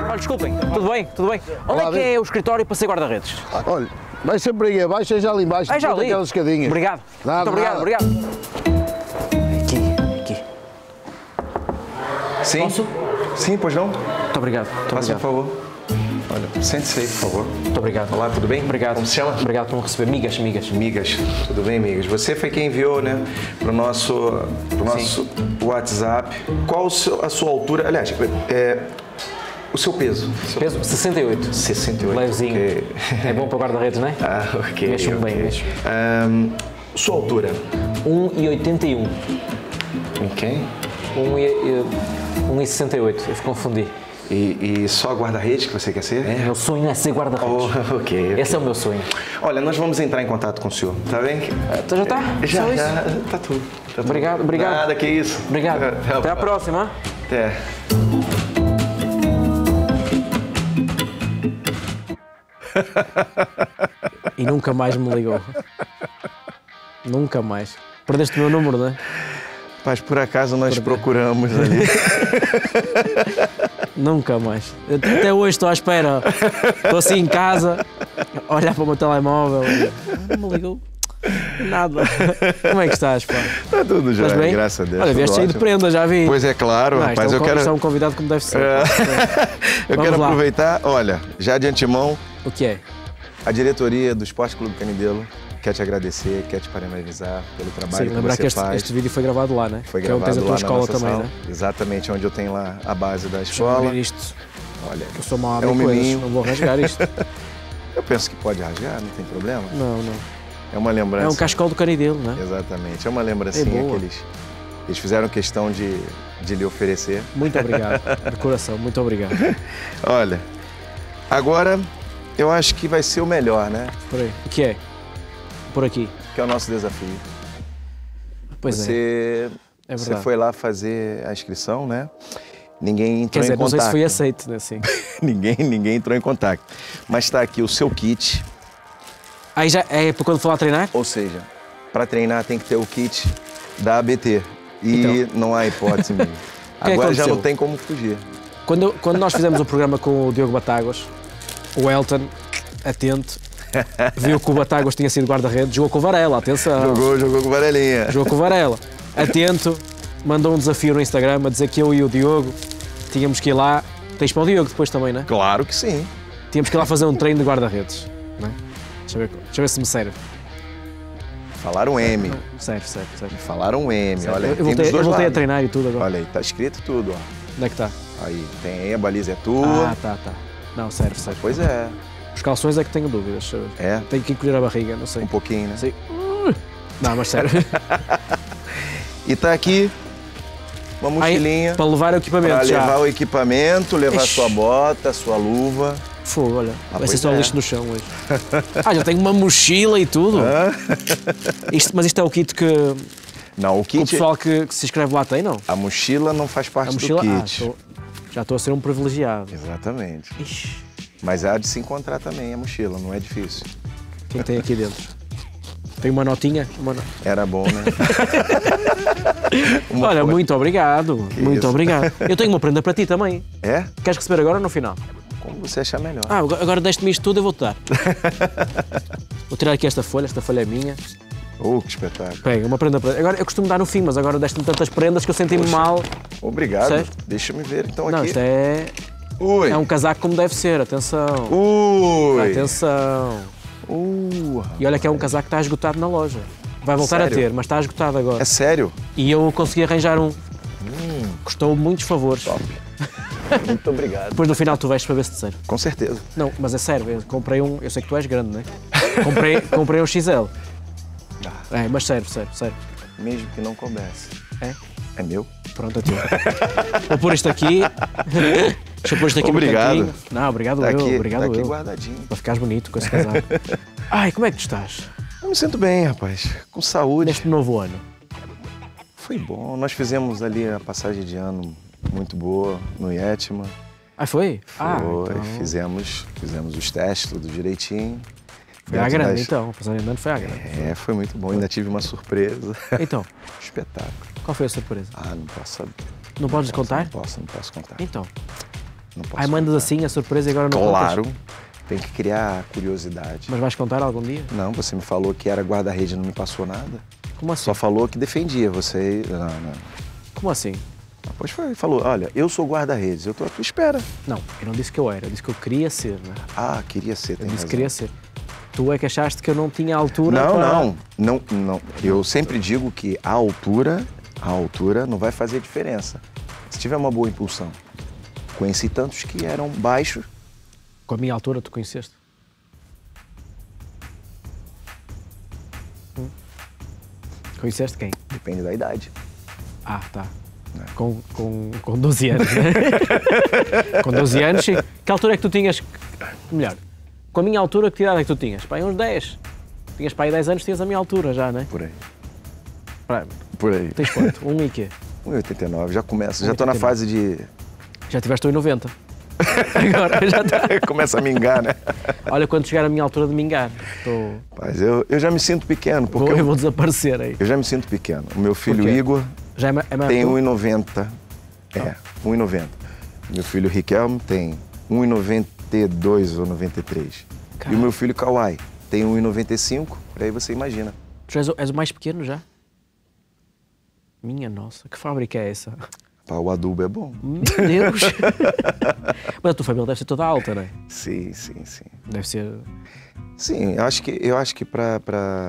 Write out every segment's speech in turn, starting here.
Olha, desculpem, tudo bem? Tudo bem? Onde é que é o escritório para ser guarda-redes? Olha, vai sempre aí abaixo, é já ali embaixo, já ali. aquelas escadinhas. Obrigado. Nada, Muito obrigado, nada. obrigado. Aqui. Sim? Posso? Sim, pois não? Muito obrigado. Muito Faça obrigado. por favor. Olha, sente-se aí, por favor. Muito obrigado. Olá, tudo bem? Obrigado. Como se chama? Obrigado por me receber. Migas. Migas, tudo bem, Migas? Você foi quem enviou, né, pro nosso WhatsApp. Qual a sua altura? Aliás, o seu peso. Peso 68. 68. Levezinho. ok. É bom para guarda-redes, não é? Ah, ok. Mexo bem, ok. mexo. Sua altura? 1,81. Em quem? 1,68. Eu confundi. E só guarda-redes que você quer ser? O meu sonho é ser guarda-redes. Oh, ok. Esse é o meu sonho. Olha, nós vamos entrar em contato com o senhor, tá bem? Então já está? Já, Só isso? já, tá tudo. Tá tudo. Obrigado. Nada, que isso. Obrigado. Até à próxima. Até. E nunca mais me ligou. Nunca mais. Perdeste o meu número, não é? Mas por acaso nós procuramos ali. Nunca mais. Até hoje estou à espera. Estou assim em casa, a olhar para o meu telemóvel. Não me ligou. Nada. Como é que estás, pá? Tá tudo já, Estás bem? graças a Deus. Olha, vieste tudo aí de ótimo. prenda, já vi. Pois é, claro, Não, rapaz. isto Isto é um convidado como deve ser. Eu Vamos quero lá. aproveitar, olha, já de antemão, O que é? a diretoria do Esporte Clube Canidelo quer te agradecer, quer te parabenizar pelo trabalho Sim, que lembrar você que faz. este vídeo foi gravado lá, né? Foi que é onde gravado tens a tua lá escola na nossa também, sala, né? exatamente onde eu tenho lá a base da Deixa-me escola. abrir isto, Olha, que eu sou mau a é um abrir coisas, miminho. não vou rasgar isto. Eu penso que pode rasgar, não tem problema. Não. É uma lembrança. É um cascol do Canidelo, né? Exatamente, é uma lembrancinha É boa. que eles fizeram questão de lhe oferecer. Muito obrigado, de coração, muito obrigado. Olha, agora eu acho que vai ser o melhor, né? Por aí. O que é? Por aqui. Que é o nosso desafio. Pois é. Você verdade. foi lá fazer a inscrição, né? Ninguém Quer entrou dizer, em não contato. sei se foi aceito, né? Assim. ninguém entrou em contato. Mas está aqui o seu kit, Aí já é para quando for lá treinar? ou seja, para treinar tem que ter o kit da ABT. E não há hipótese mesmo. que Agora já aconteceu? não tem como fugir. Quando nós fizemos o programa com o Diogo Batáguas, o Elton, atento, viu que o Batáguas tinha sido guarda-redes, jogou com o Varela, atenção. Jogou com varelinha. Jogou com o Varela. Atento, mandou um desafio no Instagram a dizer que eu e o Diogo tínhamos que ir lá. Tens para o Diogo depois também, não é? Claro que sim. Tínhamos que ir lá fazer um treino de guarda-redes. Não é? Deixa eu ver se me serve. Falaram M. Serve. Falaram M. Olha, Eu tem voltei, dos eu dois voltei a lados. treinar e tudo agora. Olha aí, tá escrito tudo, ó. Onde é que está? Aí, tem aí, a baliza é tua. Ah, tá. Não, serve. Pois é. Os calções é que tenho dúvidas. Deixa eu ver. É, Tenho que encolher a barriga, não sei. um pouquinho, né? Sim. Não, mas serve. E tá aqui uma mochilinha Para levar o equipamento para já. levar o equipamento, levar Ixi. sua bota, sua luva. Fogo, olha. Vai ser pois só é. lixo no chão hoje. Já tenho uma mochila e tudo. Mas isto é o kit que Não, o o kit, pessoal que se inscreve lá tem, não? a mochila não faz parte A mochila. do kit. Já estou a ser um privilegiado. Exatamente. Ixi, Mas há de se encontrar também a mochila, não é difícil. o que é que tem aqui dentro? Tem uma notinha? Era bom, né? Olha, muito obrigado. Muito isso. obrigado. Eu tenho uma prenda para ti também. É? Queres receber agora ou no final? Como você achar melhor. Ah, agora deste-me isto tudo, eu vou-te dar. Vou tirar aqui esta folha é minha. Que espetáculo. Pega, uma prenda para. Agora eu costumo dar no fim, mas agora deste-me tantas prendas que eu senti-me mal. Obrigado. Sério? Deixa-me ver então Não, aqui. isto é. Ui. É um casaco como deve ser, atenção. Ui. Atenção. E olha que é um casaco que está esgotado na loja. Vai voltar Sério? a ter, mas está esgotado agora. É sério? E eu consegui arranjar um. Custou muitos favores. Top. Muito obrigado. Depois no final tu vestes para ver se te serve. Com certeza. Não, mas é sério, eu comprei um. Eu sei que tu és grande, não é? Comprei um XL. É, mas serve. Mesmo que não coubesse. É? É meu? Pronto, é teu. Vou pôr isto aqui. Deixa eu pôr isto aqui Obrigado. no cantinho. Não, obrigado Tá eu, aqui, obrigado tá aqui eu. guardadinho. Para ficares bonito com esse casaco. Ai, como é que tu estás? Eu me sinto bem, rapaz. Com saúde. Neste novo ano. Foi bom. Nós fizemos ali a passagem de ano muito boa no Iétima. Ah, foi? Foi. Então... Fizemos os testes, tudo direitinho. Foi à grande, então. A passagem de ano foi à grande. É, foi muito bom. Ainda tive uma surpresa. Então, Espetáculo. qual foi a surpresa? Ah, não posso saber. Não podes contar? Não posso contar. Então, Não posso Ai, mandas contar. assim a surpresa e agora não Claro, contas? tem que criar curiosidade. Mas vais contar algum dia? Não, você me falou que era guarda-rede e não me passou nada. Como assim? Só falou que defendia você. Não. Como assim? Pois foi, falou, olha, eu sou guarda-redes, eu tô à tua espera. Não, eu não disse que eu era, eu disse que eu queria ser, né? Ah, queria ser, tem Eu disse razão. que queria ser. Tu é que achaste que eu não tinha altura para... Não. Eu sempre digo que a altura não vai fazer diferença. Se tiver uma boa impulsão. Conheci tantos que eram baixos. Com a minha altura, tu conheceste? Conheceste quem? Depende da idade. Ah, tá. Com 12 anos, né? Com 12 anos, sim. Que altura é que tu tinhas? Melhor, com a minha altura, que idade é que tu tinhas? Pá, uns 10. Tinhas para aí 10 anos, tinhas a minha altura já, né? Por aí. Pá, Por aí. tens quanto? E quê? 1,89, já começa. Já tô na fase de... Já tiveste 1,90. Agora já está. Começa a mingar, né? Olha, quando chegar a minha altura de mingar, Mas eu já me sinto pequeno, porque eu vou desaparecer aí. eu já me sinto pequeno. O meu filho quê? Igor Já é mais tem tu? 1,90. 1,90. Meu filho Riquelme tem 1,92 ou 93. E o meu filho Kawai tem 1,95. Por aí você imagina. Tu és o mais pequeno já? Minha nossa, que fábrica é essa? Pá, o adubo é bom. Meu Deus! Mas a tua família deve ser toda alta, não é? Sim. Deve ser... Sim, eu acho que para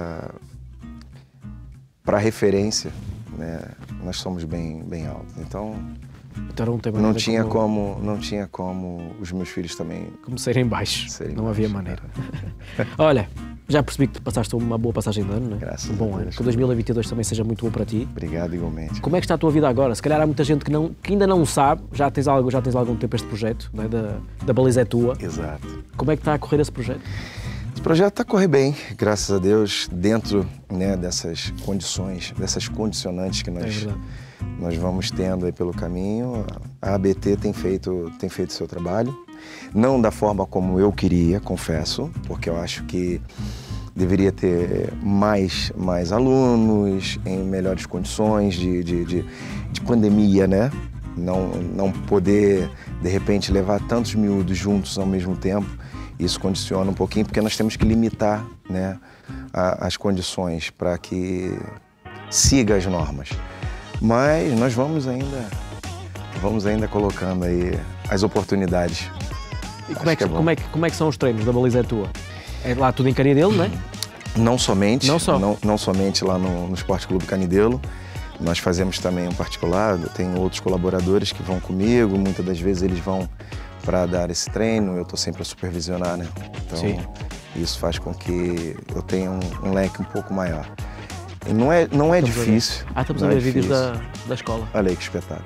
referência, né, nós somos bem altos. Então Então não tem não tinha como os meus filhos também como serem baixos. serem Não havia baixos, maneira. Olha, já percebi que tu passaste uma boa passagem de ano, não é? Graças Um bom a ano. Deus. Que 2022 também seja muito bom para ti. Obrigado igualmente. Como é que está a tua vida agora? Se calhar há muita gente que ainda não sabe, já tens algum tempo este projeto, não é? da Baliza é Tua. Exato. Como é que está a correr esse projeto? Esse projeto está a correr bem, graças a Deus, dentro, né, dessas condições, dessas condicionantes que nós vamos tendo aí pelo caminho. A ABT tem feito seu trabalho, não da forma como eu queria, confesso, porque eu acho que deveria ter mais alunos em melhores condições de pandemia, né? Não poder, de repente, levar tantos miúdos juntos ao mesmo tempo. Isso condiciona um pouquinho, porque nós temos que limitar, né, as condições para que siga as normas. Mas nós vamos ainda colocando aí as oportunidades. E como é que são os treinos da Baliza é Tua? É lá tudo em Canidelo, não é? Não somente, Não só. não somente lá no Esporte Clube Canidelo. Nós fazemos também um particular, eu tenho outros colaboradores que vão comigo, muitas das vezes eles vão para dar esse treino, eu estou sempre a supervisionar, né? Então, Sim. Isso faz com que eu tenha um leque um pouco maior. E não é difícil. Estamos não a ver é vídeos difícil. da escola. Olha aí que espetáculo.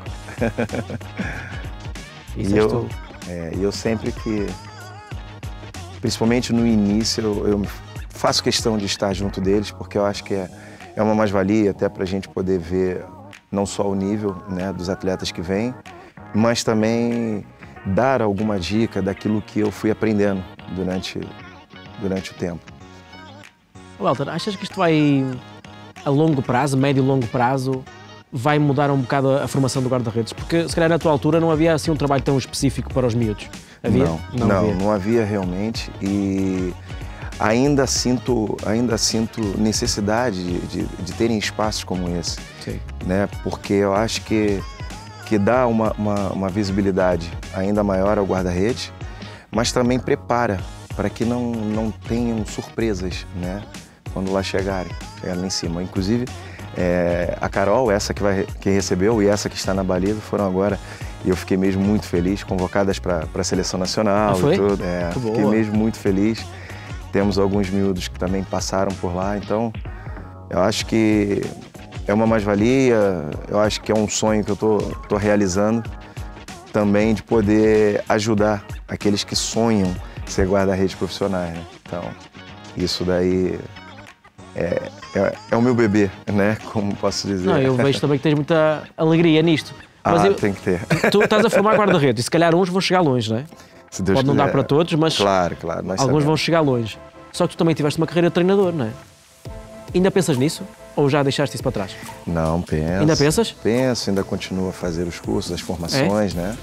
Isso E és tu. eu sempre que, principalmente no início, eu faço questão de estar junto deles, porque eu acho que é uma mais-valia até para a gente poder ver não só o nível, né, dos atletas que vêm, mas também dar alguma dica daquilo que eu fui aprendendo durante o tempo. Walter, achas que isto vai, a longo prazo, médio e longo prazo, vai mudar um bocado a formação do guarda-redes? Porque, se calhar, na tua altura não havia assim um trabalho tão específico para os miúdos. Havia? Não havia realmente. E ainda sinto necessidade de terem espaços como esse. Sim. Né? Porque eu acho que dá uma visibilidade ainda maior ao guarda-redes, mas também prepara para que não tenham surpresas, né? Quando lá chegar lá em cima. Inclusive, a Carol, essa que recebeu, e essa que está na baliza, foram agora, e eu fiquei mesmo muito feliz, convocadas para a Seleção Nacional. Foi? E tudo. Que boa. Fiquei mesmo muito feliz. Temos alguns miúdos que também passaram por lá, então eu acho que é uma mais-valia, eu acho que é um sonho que eu tô realizando também, de poder ajudar aqueles que sonham ser guarda-redes profissionais, né? Então, isso daí é o meu bebê, né? Como posso dizer. Não, eu vejo também que tens muita alegria nisto. Mas tem que ter. Tu estás a formar guarda-redes e se calhar uns vão chegar longe, não é? Se Deus Pode não dar quiser. para todos, mas Claro, nós alguns vão sabemos. chegar longe. Só que tu também tiveste uma carreira de treinador, não é? Ainda pensas nisso? Ou já deixaste isso para trás? Não, penso. Ainda pensas? Penso, ainda continuo a fazer os cursos, as formações, né?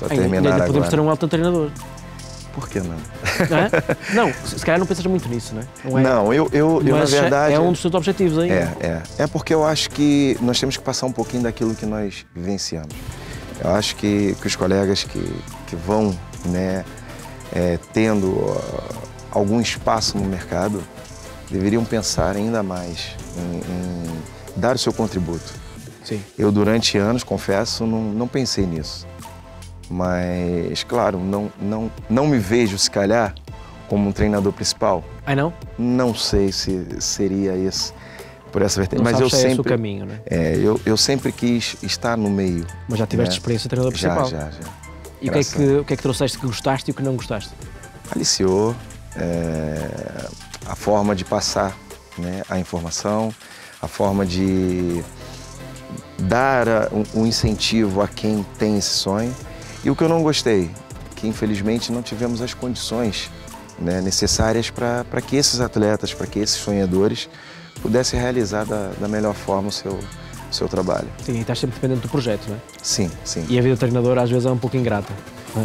Estou a terminar agora. Podemos ter um alto treinador. Por que não? Não, se calhar não pensas muito nisso, não é? Não, eu na verdade... É um dos teus objetivos ainda. É porque eu acho que nós temos que passar um pouquinho daquilo que nós vivenciamos. Eu acho que os colegas que vão, né, tendo algum espaço no mercado, deveriam pensar ainda mais em dar o seu contributo. Sim. Eu, durante anos, confesso, não pensei nisso. Mas, claro, não me vejo, se calhar, como um treinador principal. Ah, não? Não sei se seria esse, por essa vertente. Não mas sabes eu se é esse sempre, o caminho, né? Eu sempre quis estar no meio. Mas já tiveste né? experiência de treinador principal? Já. E o que é que trouxeste que gostaste e o que não gostaste? Aliciou a forma de passar, né, a informação, a forma de dar um incentivo a quem tem esse sonho. E o que eu não gostei, que infelizmente não tivemos as condições, né, necessárias para que esses atletas, para que esses sonhadores pudessem realizar da melhor forma o seu trabalho. Sim, e estás sempre dependente do projeto, não é? Sim. E a vida de treinador às vezes é um pouco ingrata, não é?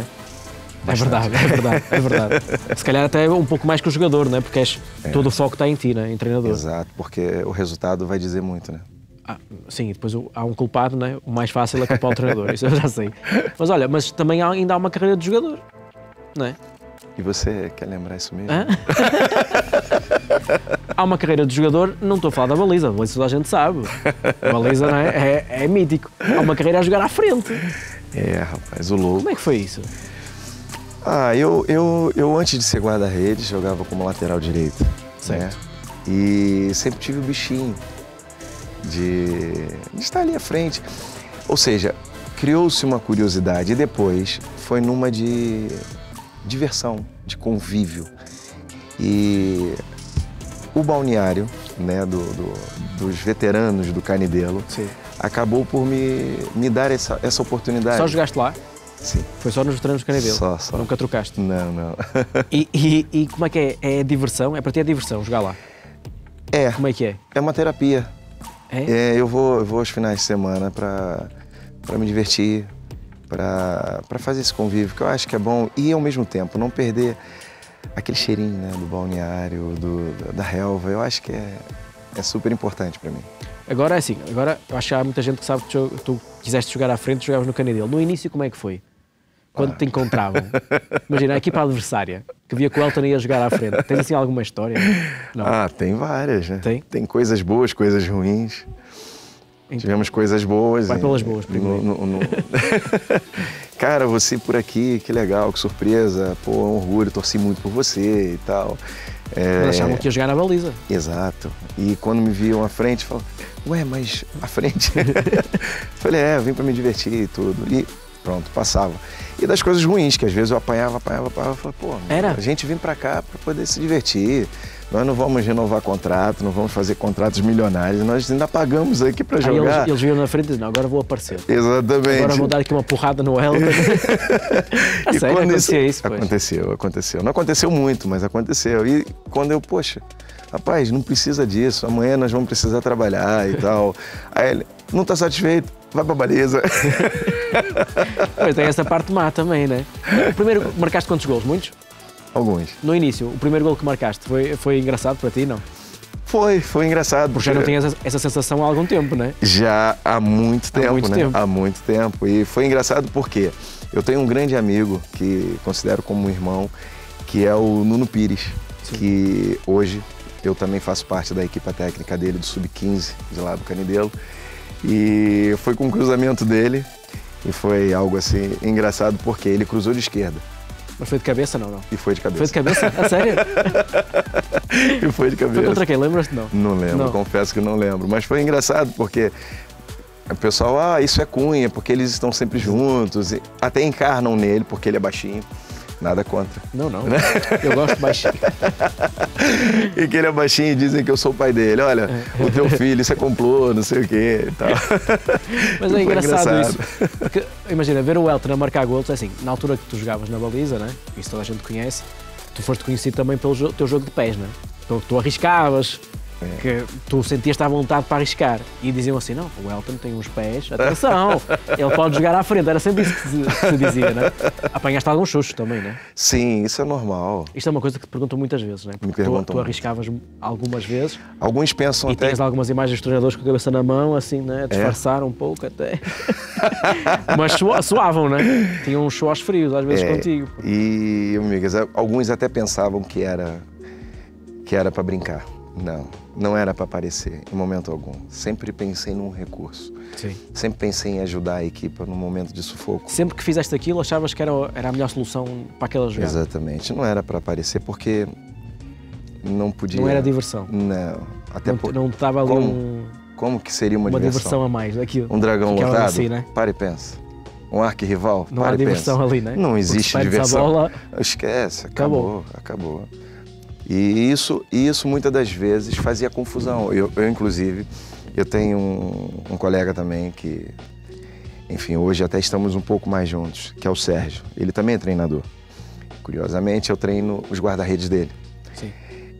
É verdade. Se calhar até um pouco mais que o jogador, não é? Porque todo o foco está em ti, né? Em treinador. Exato, porque o resultado vai dizer muito, né? Sim, e depois há um culpado, né? O mais fácil é culpar o treinador, isso eu já sei. Mas olha, também ainda há uma carreira de jogador, não é? E você quer lembrar isso mesmo? Há uma carreira de jogador, não estou a falar da baliza toda a gente sabe. A baliza, não é? É mítico. Há uma carreira a jogar à frente. Rapaz, o louco. Como é que foi isso? Eu antes de ser guarda-redes, jogava como lateral direito. Certo. Né? E sempre tive o bichinho de estar ali à frente. Ou seja, criou-se uma curiosidade e depois foi numa de diversão, de convívio. E o balneário, né, dos veteranos do Canidelo, sim, acabou por me dar essa oportunidade. Só jogaste lá? Sim. Foi só nos veteranos do Canidelo? Só. Nunca trocaste? Não. E como é que é? É diversão? É para ti diversão jogar lá? Como é que é? É uma terapia. Eu vou aos finais de semana para me divertir, para fazer esse convívio, que eu acho que é bom, e ao mesmo tempo não perder aquele cheirinho, né, do balneário, da relva. Eu acho que é super importante para mim. Agora é assim, eu acho que há muita gente que sabe que tu quiseste jogar à frente, jogavas no Canidelo. No início, como é que foi? Quando te encontravam? Imagina, a equipa adversária, que via que o Elton ia jogar à frente. Tens assim alguma história? Não. Tem várias, né? Tem coisas boas, coisas ruins. Então, tivemos coisas boas. Vai pelas boas primeiro. Cara, você por aqui, que legal, que surpresa. Pô, é um orgulho, torci muito por você e tal. Mas achavam que ia jogar na baliza. Exato. E quando me viam à frente, falavam, ué, mas à frente? Falei, eu vim para me divertir e tudo. E pronto, passava. E das coisas ruins, que às vezes eu apanhava, falava, pô, a gente vem para cá para poder se divertir. Nós não vamos renovar contrato, não vamos fazer contratos milionários, nós ainda pagamos aqui para jogar. Eles viram na frente e dizem, não, agora vou aparecer. Exatamente. Agora vou dar aqui uma porrada no Elton. Sério, acontecia isso? Aconteceu. Não aconteceu muito, mas aconteceu. E quando poxa, rapaz, não precisa disso, amanhã nós vamos precisar trabalhar e tal. Aí ele, não está satisfeito? Vai para a baliza. Mas tem essa parte má também, né? Primeiro, marcaste quantos golos? Muitos? Alguns. No início, o primeiro gol que marcaste foi engraçado para ti, não? Foi engraçado. Porque já não tinhas essa sensação há algum tempo, né? Já há muito tempo, tempo. Há muito tempo. E foi engraçado porque eu tenho um grande amigo que considero como um irmão, que é o Nuno Pires, que hoje eu também faço parte da equipe técnica dele, do Sub-15, de lá do Canidelo. E foi com o cruzamento dele e foi algo assim engraçado porque ele cruzou de esquerda. Mas foi de cabeça, não? E foi de cabeça. Foi de cabeça? A sério? E foi de cabeça. Foi contra quem? Lembras-te? Não. Não lembro, confesso que não lembro. Mas foi engraçado porque o pessoal, isso é Cunha, porque eles estão sempre juntos. E até encarnam nele, porque ele é baixinho. Nada contra. Não. Eu gosto de baixinho. E que ele é baixinho e dizem que eu sou o pai dele. Olha, o teu filho, isso é complô, não sei o quê e tal. Mas é engraçado isso. Porque, imagina, ver o Elton a marcar golos, é assim, na altura que tu jogavas na baliza, né? Isso toda a gente conhece, tu foste conhecido também pelo teu jogo de pés, né? Tu arriscavas, que tu sentias-te à vontade para arriscar. E diziam assim, não, o Elton tem uns pés, atenção, ele pode jogar à frente. Era sempre isso que se dizia, né? Apanhaste alguns chuchos também, né? Sim, isso é normal. Isto é uma coisa que te perguntam muitas vezes, né? Porque tu arriscavas algumas vezes. Alguns pensam e até... tinhas algumas imagens dos treinadores com a cabeça na mão, assim, né? A disfarçar um pouco até. Mas suavam, né? Tinham uns suores frios às vezes contigo. E, amigas, alguns até pensavam que era para brincar. Não era para aparecer em momento algum. Sempre pensei num recurso. Sim. Sempre pensei em ajudar a equipa num momento de sufoco. Sempre que fizeste aquilo, achavas que era a melhor solução para aquela jogada? Exatamente. Não era para aparecer porque não podia... Não era diversão? Não. Até não estava ali Como que seria uma diversão a mais daquilo? Um dragão lotado? Assim, né? Para e pensa. Um arquirrival? Não há diversão ali, né? Não existe diversão. A bola... Esquece, acabou. E isso muitas das vezes fazia confusão. Eu inclusive, eu tenho um colega também que, enfim, hoje até estamos um pouco mais juntos, que é o Sérgio. Ele também é treinador. Curiosamente, eu treino os guarda-redes dele. Sim.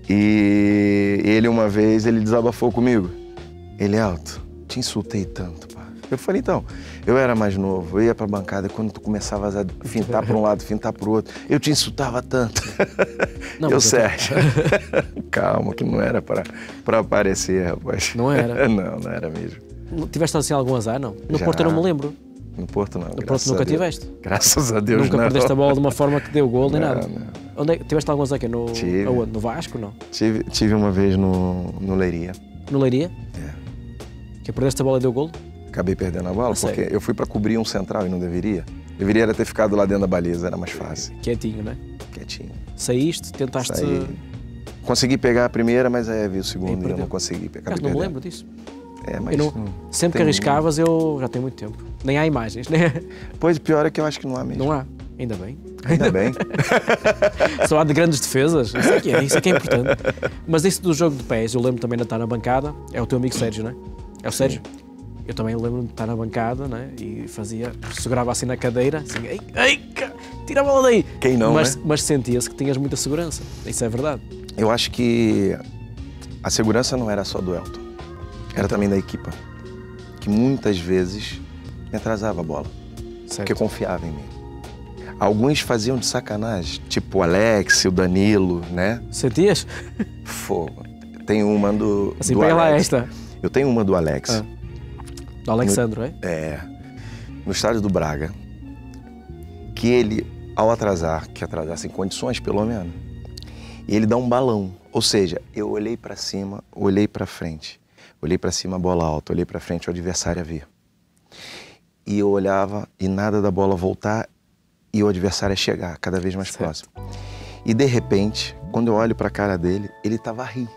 E ele, uma vez, ele desabafou comigo. Ele, Elton, te insultei tanto, pá. Eu falei, então, eu era mais novo, eu ia pra bancada e quando tu começavas a fintar para um lado, fintar pro outro, eu te insultava tanto. Não, eu, Sérgio, calma, que não era para aparecer, rapaz. Não era? Não era mesmo. Tiveste assim algum azar, não? No Porto eu não me lembro. No Porto não, No Porto nunca tiveste? Graças a Deus, nunca perdeste a bola de uma forma que deu gol nem nada? Não. Onde tiveste algum azar aqui? Tive. Aonde? No Vasco, não? Tive uma vez no Leiria. No Leiria? É. Que perdeste a bola e deu gol? Acabei perdendo a bola porque eu fui para cobrir um central e não deveria. Deveria ter ficado lá dentro da baliza, era mais fácil. Quietinho, né? Quietinho. Saíste, tentaste... Consegui pegar a primeira, mas aí vi o segundo e eu não consegui pegar. Não me lembro disso. Mas sempre que arriscavas, eu já tenho muito tempo. Nem há imagens, né? Pois, pior é que eu acho que não há mesmo. Não há, ainda bem. Ainda bem. Só há de grandes defesas, isso é que é importante. Mas isso do jogo de pés, eu lembro também de estar na bancada, é o teu amigo Sérgio, não é? É o Sérgio? Eu também lembro-me de estar na bancada, né? E segurava assim na cadeira, assim, ei, tira a bola daí! Quem não, mas sentia-se que tinhas muita segurança, isso é verdade. Eu acho que a segurança não era só do Elton, era também da equipa, que muitas vezes me atrasava a bola, porque confiava em mim. Alguns faziam de sacanagem, tipo o Alex, o Danilo, né? Sentias? Fogo. Tem uma do assim, do pega Alex. Lá esta. Eu tenho uma do Alex. Do Alexandro, no estádio do Braga, que ele, ao que atrasasse em condições pelo menos, ele dá um balão. Ou seja, eu olhei para cima, olhei para frente. Olhei para cima, a bola alta, olhei para frente, o adversário a vir. E eu olhava e nada da bola voltar e o adversário a chegar cada vez mais próximo. E de repente, quando eu olho para a cara dele, ele estava a rir.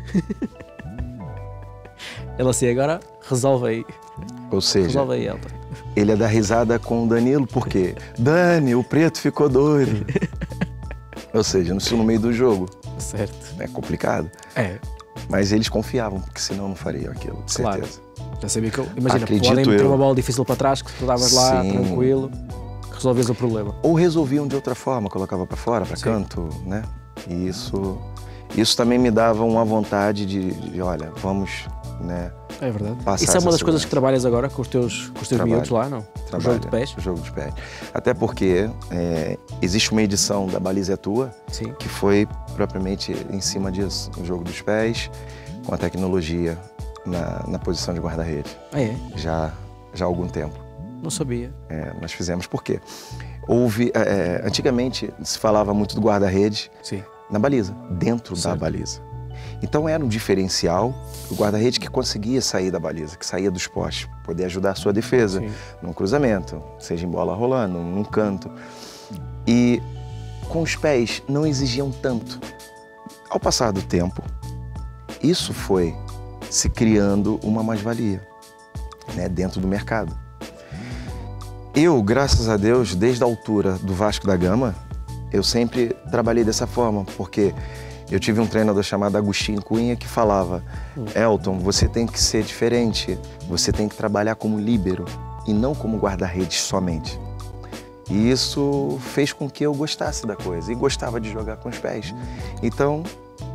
Ela assim, agora resolve aí. Ou seja, resolve aí, Elton. Ele ia dar risada com o Danilo, porque Dani, o preto ficou doido. Ou seja, no meio do jogo. Certo. É complicado. É. Mas eles confiavam, porque senão não faria aquilo, de certeza. Já sabia que imagina, podem ter uma bola difícil para trás, que tu davas lá, tranquilo, que resolvias o problema. Ou resolviam de outra forma, colocava para fora, para canto, né? E isso também me dava uma vontade de olha, vamos, né? É verdade. Isso é uma das coisas que trabalhas agora com os teus miúdos lá, não? Trabalho, o jogo de pés? O jogo de pés. Até porque existe uma edição da Baliza é Tua, sim, que foi propriamente em cima disso, o jogo dos pés, com a tecnologia na posição de guarda-rede. Ah, é? Já há algum tempo. Não sabia. Nós fizemos. Por quê? Antigamente se falava muito do guarda-rede na baliza, dentro da baliza. Então era um diferencial o guarda-rede que conseguia sair da baliza, que saía dos postes, poder ajudar a sua defesa, num cruzamento, seja em bola rolando, num canto. E com os pés não exigiam tanto. Ao passar do tempo, isso foi se criando uma mais-valia, né, dentro do mercado. Eu, graças a Deus, desde a altura do Vasco da Gama, eu sempre trabalhei dessa forma, porque eu tive um treinador chamado Agostinho Cunha que falava: Elton, você tem que ser diferente, você tem que trabalhar como líbero e não como guarda-redes somente. E isso fez com que eu gostasse da coisa e gostava de jogar com os pés. Então,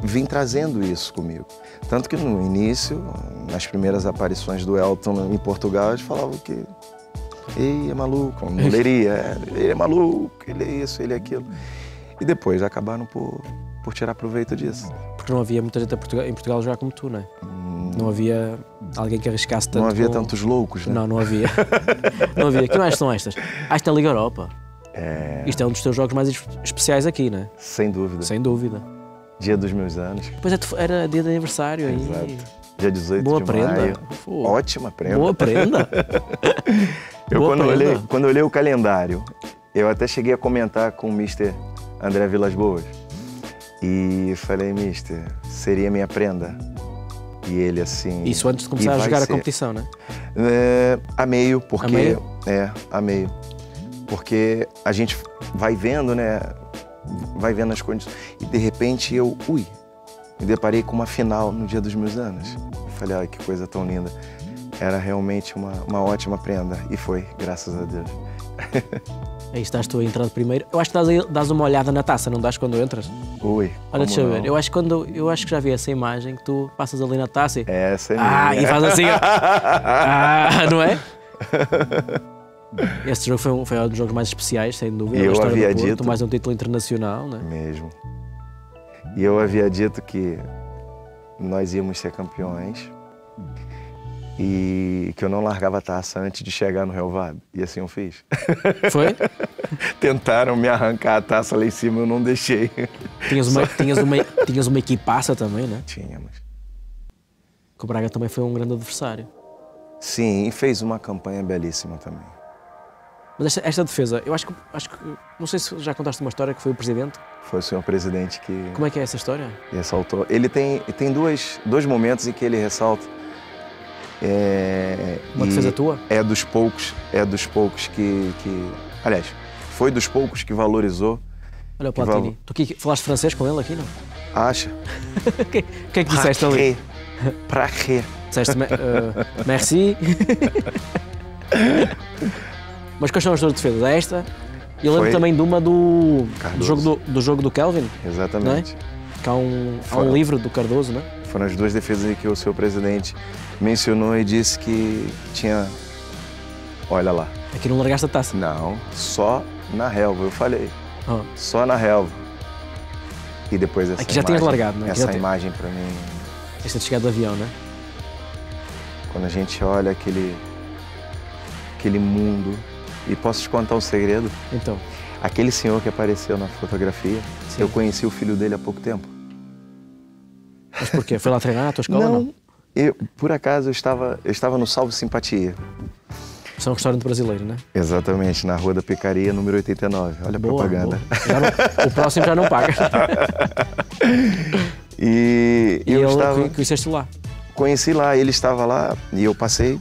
vim trazendo isso comigo. Tanto que no início, nas primeiras aparições do Elton em Portugal, eles falavam que ele é maluco, uma mulheria, ele é maluco, ele é isso, ele é aquilo. E depois acabaram por tirar proveito disso. Porque não havia muita gente em Portugal jogar como tu, não é? Não havia alguém que arriscasse tanto. Não havia tantos loucos, né? Não havia. Não havia. Que mais são estas? Esta é a Liga Europa. Isto é um dos teus jogos mais especiais aqui, não é? Sem dúvida. Sem dúvida. Dia dos meus anos. Pois era dia de aniversário aí. Exato. Dia 18 Boa de prenda. maio. Pô. Ótima prenda. Boa prenda. Quando eu olhei o calendário, eu até cheguei a comentar com o Mr. André Vilas Boas. E falei, Mister, seria minha prenda? E ele assim... Isso antes de começar a jogar a competição, né? A meio, porque... A meio? A meio. Porque a gente vai vendo, né? Vai vendo as condições. E de repente eu, me deparei com uma final no dia dos meus anos. Falei, ai, que coisa tão linda. Era realmente uma ótima prenda. E foi, graças a Deus. Aí estás tu a entrar primeiro. Eu acho que dás uma olhada na taça, não dás quando entras? Olha, deixa eu ver. Eu acho que já vi essa imagem que tu passas ali na taça e... Essa é minha. E faz assim. Não é? Este jogo foi um dos jogos mais especiais, sem dúvida. Eu havia dito... mais um título internacional, não é? Mesmo. E eu havia dito que nós íamos ser campeões e que eu não largava a taça antes de chegar no relvado. E assim eu fiz. Foi? Tentaram me arrancar a taça lá em cima, eu não deixei. Tinhas uma equipaça também, né? Tínhamos. Que o Braga também foi um grande adversário. Sim, e fez uma campanha belíssima também. Mas esta defesa, eu acho que... Não sei se já contaste uma história que foi o presidente. Foi o senhor presidente que... Como é que é essa história? Ressaltou. Ele tem dois momentos em que ele ressalta. Uma defesa tua? É dos poucos que... Aliás, foi dos poucos que valorizou. Olha o Platini. Tu falaste francês com ele aqui, não? Acha? O que é que disseste ali? Pra quê? Disseste merci. Mas quais são as tuas defesas? Esta? E eu lembro também de uma do jogo do Kelvin. Exatamente. Que há um livro do Cardoso, não é? Foram as duas defesas em que o seu presidente mencionou e disse que tinha... Olha lá. Aqui não largaste a taça? Não, só na relva, eu falei. Só na relva. E depois essa aqui já tinhas largado, não é? Essa imagem pra mim... Esta de chegar do avião, não é? Quando a gente olha aquele mundo... E posso te contar um segredo? Então. Aquele senhor que apareceu na fotografia, eu conheci o filho dele há pouco tempo. Mas por quê? Foi lá treinar na tua escola? Não. Por acaso eu estava no Salve Simpatia. Isso é um restaurante brasileiro, né? Exatamente, na Rua da Picaria, número 89. Olha a propaganda. O próximo já não paga. E eu estava... Conheceste lá? Conheci lá, ele estava lá e eu passei.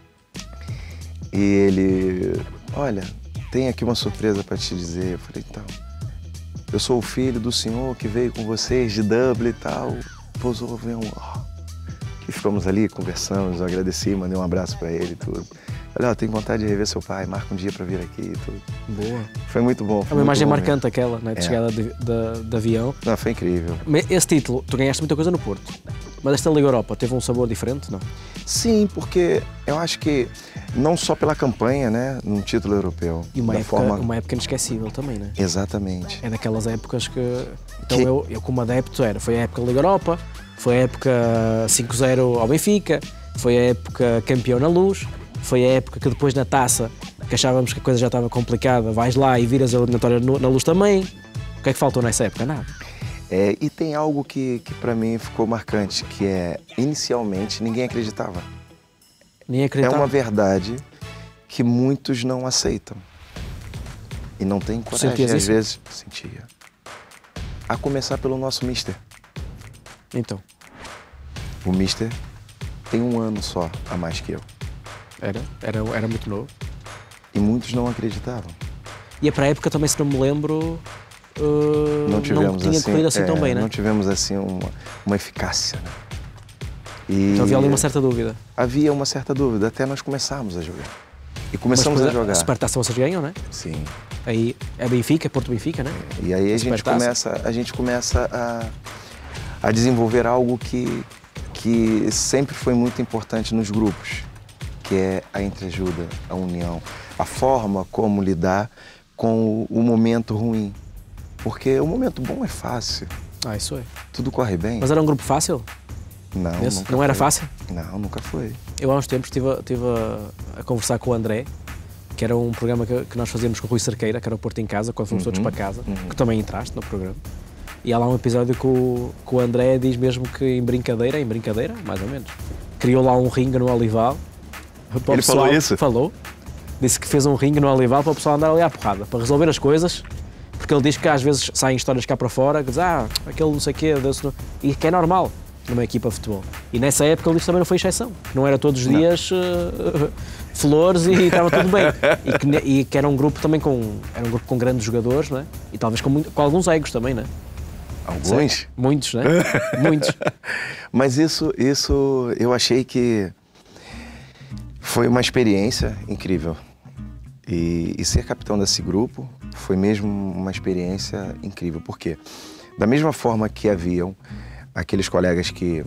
E ele... Olha, tem aqui uma surpresa para te dizer. Eu falei, então, eu sou o filho do senhor que veio com vocês de Dublin e tal. Pousou o avião. E ficamos ali, conversamos, eu agradeci, mandei um abraço para ele e tudo. Falei, tenho vontade de rever seu pai, marca um dia para vir aqui e tudo. Boa. Foi muito bom. É uma imagem marcante aquela, né, de chegada de avião. Não, foi incrível. Esse título, tu ganhaste muita coisa no Porto. Mas esta Liga Europa teve um sabor diferente, não? Sim, porque eu acho que não só pela campanha, né, num título europeu. E uma época inesquecível também, né? Exatamente. É daquelas épocas que... Então eu como adepto foi a época da Liga Europa, foi a época 5-0 ao Benfica, foi a época campeão na Luz, foi a época que depois na Taça, que achávamos que a coisa já estava complicada, vais lá e viras a eliminatória na Luz também. O que é que faltou nessa época? Nada. E tem algo que para mim ficou marcante, que é, inicialmente, ninguém acreditava. Ninguém acreditava? É uma verdade que muitos não aceitam. E não tem coragem, às vezes, sentia. A começar pelo nosso mister. Então? O mister tem 1 ano só a mais que eu. Era muito novo. E muitos não acreditavam. E para a época também, se não me lembro... não tinha corrido assim tão bem, né? Não tivemos assim uma eficácia. Né? Então havia ali uma certa dúvida. Havia uma certa dúvida, até nós começarmos a jogar. E começamos a jogar. A Supertaça vocês ganham, né? Sim. Aí é Benfica, Porto Benfica, né? E aí a gente começa a desenvolver algo que sempre foi muito importante nos grupos, que é a entreajuda, a união, a forma como lidar com o momento ruim. Porque o momento bom é fácil. Isso é. Tudo corre bem. Mas era um grupo fácil? Não, nunca não era foi. fácil? Não, nunca foi. Eu há uns tempos estive a conversar com o André, que era um programa que nós fazíamos com o Rui Cerqueira, que era o Porto em Casa, quando fomos todos para casa, que também entraste no programa. E há lá um episódio que o André diz mesmo que em brincadeira, mais ou menos, criou lá um ringue no Olival. Ele falou isso? Falou. Disse que fez um ringue no Olival para o pessoal andar ali à porrada, para resolver as coisas, porque ele diz que às vezes saem histórias cá para fora, que diz, aquele não sei o quê, e que é normal numa equipa de futebol. E nessa época ele disse também não foi exceção, que não era todos os dias flores e estava tudo bem. E que era um grupo também com grandes jogadores, não é? E talvez com alguns egos também, não é? Alguns? Certo? Muitos, né? Muitos. Mas isso eu achei que foi uma experiência incrível. E ser capitão desse grupo foi mesmo uma experiência incrível. Por quê? Da mesma forma que haviam aqueles colegas que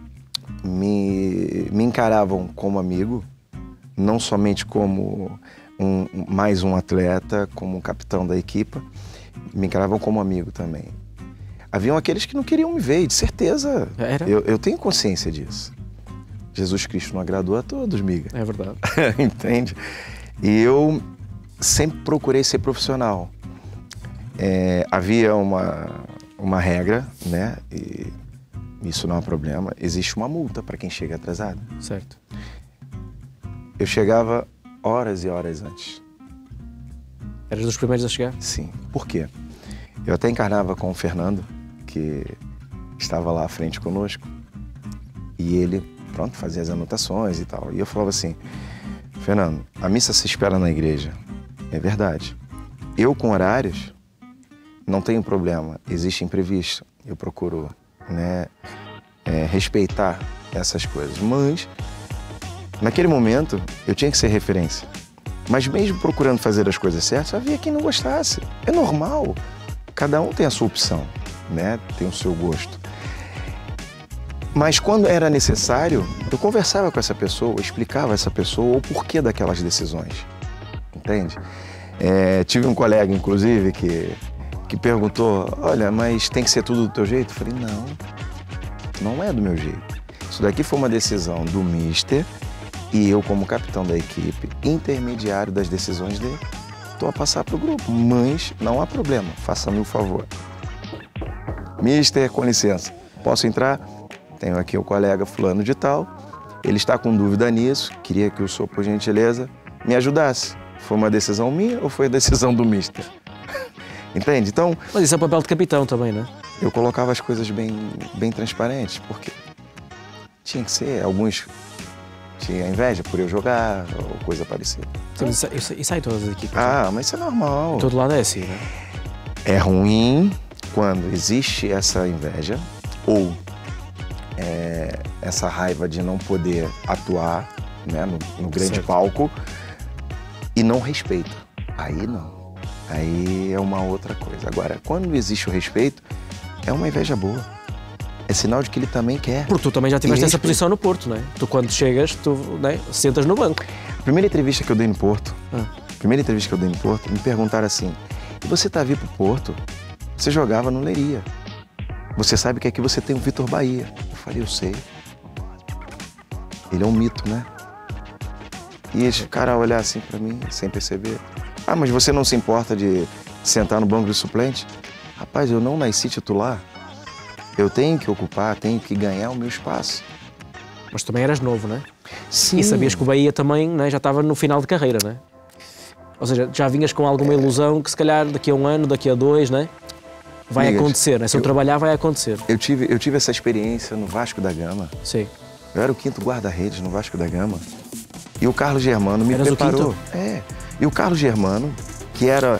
me encaravam como amigo, não somente como mais um atleta, como um capitão da equipa, me encaravam como amigo também. Haviam aqueles que não queriam me ver, e de certeza. Eu tenho consciência disso. Jesus Cristo não agradou a todos, miga. É verdade. Entende? E eu sempre procurei ser profissional. Havia uma regra, né? E isso não é um problema. Existe uma multa para quem chega atrasado. Certo. Eu chegava horas e horas antes. Eras dos primeiros a chegar? Sim. Por quê? Eu até encarnava com o Fernando, que estava lá à frente conosco, e ele, pronto, fazia as anotações e tal. E eu falava assim, Fernando, a missa se espera na igreja. É verdade. Eu, com horários, não tenho problema. Existe imprevisto. Eu procuro, né, respeitar essas coisas. Mas, naquele momento, eu tinha que ser referência. Mas mesmo procurando fazer as coisas certas, havia quem não gostasse. É normal. Cada um tem a sua opção, né? Tem o seu gosto. Mas quando era necessário, eu conversava com essa pessoa, explicava a essa pessoa o porquê daquelas decisões. Entende? Tive um colega, inclusive, que perguntou, olha, mas tem que ser tudo do teu jeito? Eu falei, não é do meu jeito. Isso daqui foi uma decisão do mister e eu, como capitão da equipe, intermediário das decisões dele. Estou a passar para o grupo, mas não há problema, faça-me o favor. Mister, com licença, posso entrar? Tenho aqui o colega fulano de tal, ele está com dúvida nisso, queria que o senhor, por gentileza, me ajudasse. Foi uma decisão minha ou foi a decisão do mister? Entende? Então... Mas isso é o papel de capitão também, não é? Eu colocava as coisas bem transparentes, porque tinha que ser, alguns tinham inveja por eu jogar ou coisa parecida. Isso aí todas as equipes. Mas isso é normal. Todo lado é assim, né? É ruim quando existe essa inveja ou essa raiva de não poder atuar, né, no grande palco e não respeita. Aí não. Aí é uma outra coisa. Agora, quando existe o respeito, é uma inveja boa. É sinal de que ele também quer. Porque tu também já tiveste essa posição no Porto, não é? Tu, quando chegas, sentas no banco. A primeira entrevista que eu dei no Porto, me perguntaram assim, e você tá vindo pro Porto? Você jogava no Leiria. Você sabe que aqui você tem o Vitor Bahia. Eu falei, eu sei. Ele é um mito, né? E esse cara olhar assim pra mim, sem perceber. Mas você não se importa de sentar no banco de suplente? Rapaz, eu não nasci titular. Eu tenho que ocupar, tenho que ganhar o meu espaço. Mas também eras novo, não é? Sim. E sabias que o Bahia também, né, já estava no final de carreira, não é? Ou seja, já vinhas com alguma ilusão que se calhar daqui a 1 ano, daqui a 2, não é? Vai acontecer, né? Se eu trabalhar, vai acontecer. Eu tive essa experiência no Vasco da Gama. Sim. Eu era o 5º guarda-redes no Vasco da Gama. E o Carlos Germano me Eras preparou. o 5º? E o Carlos Germano, que era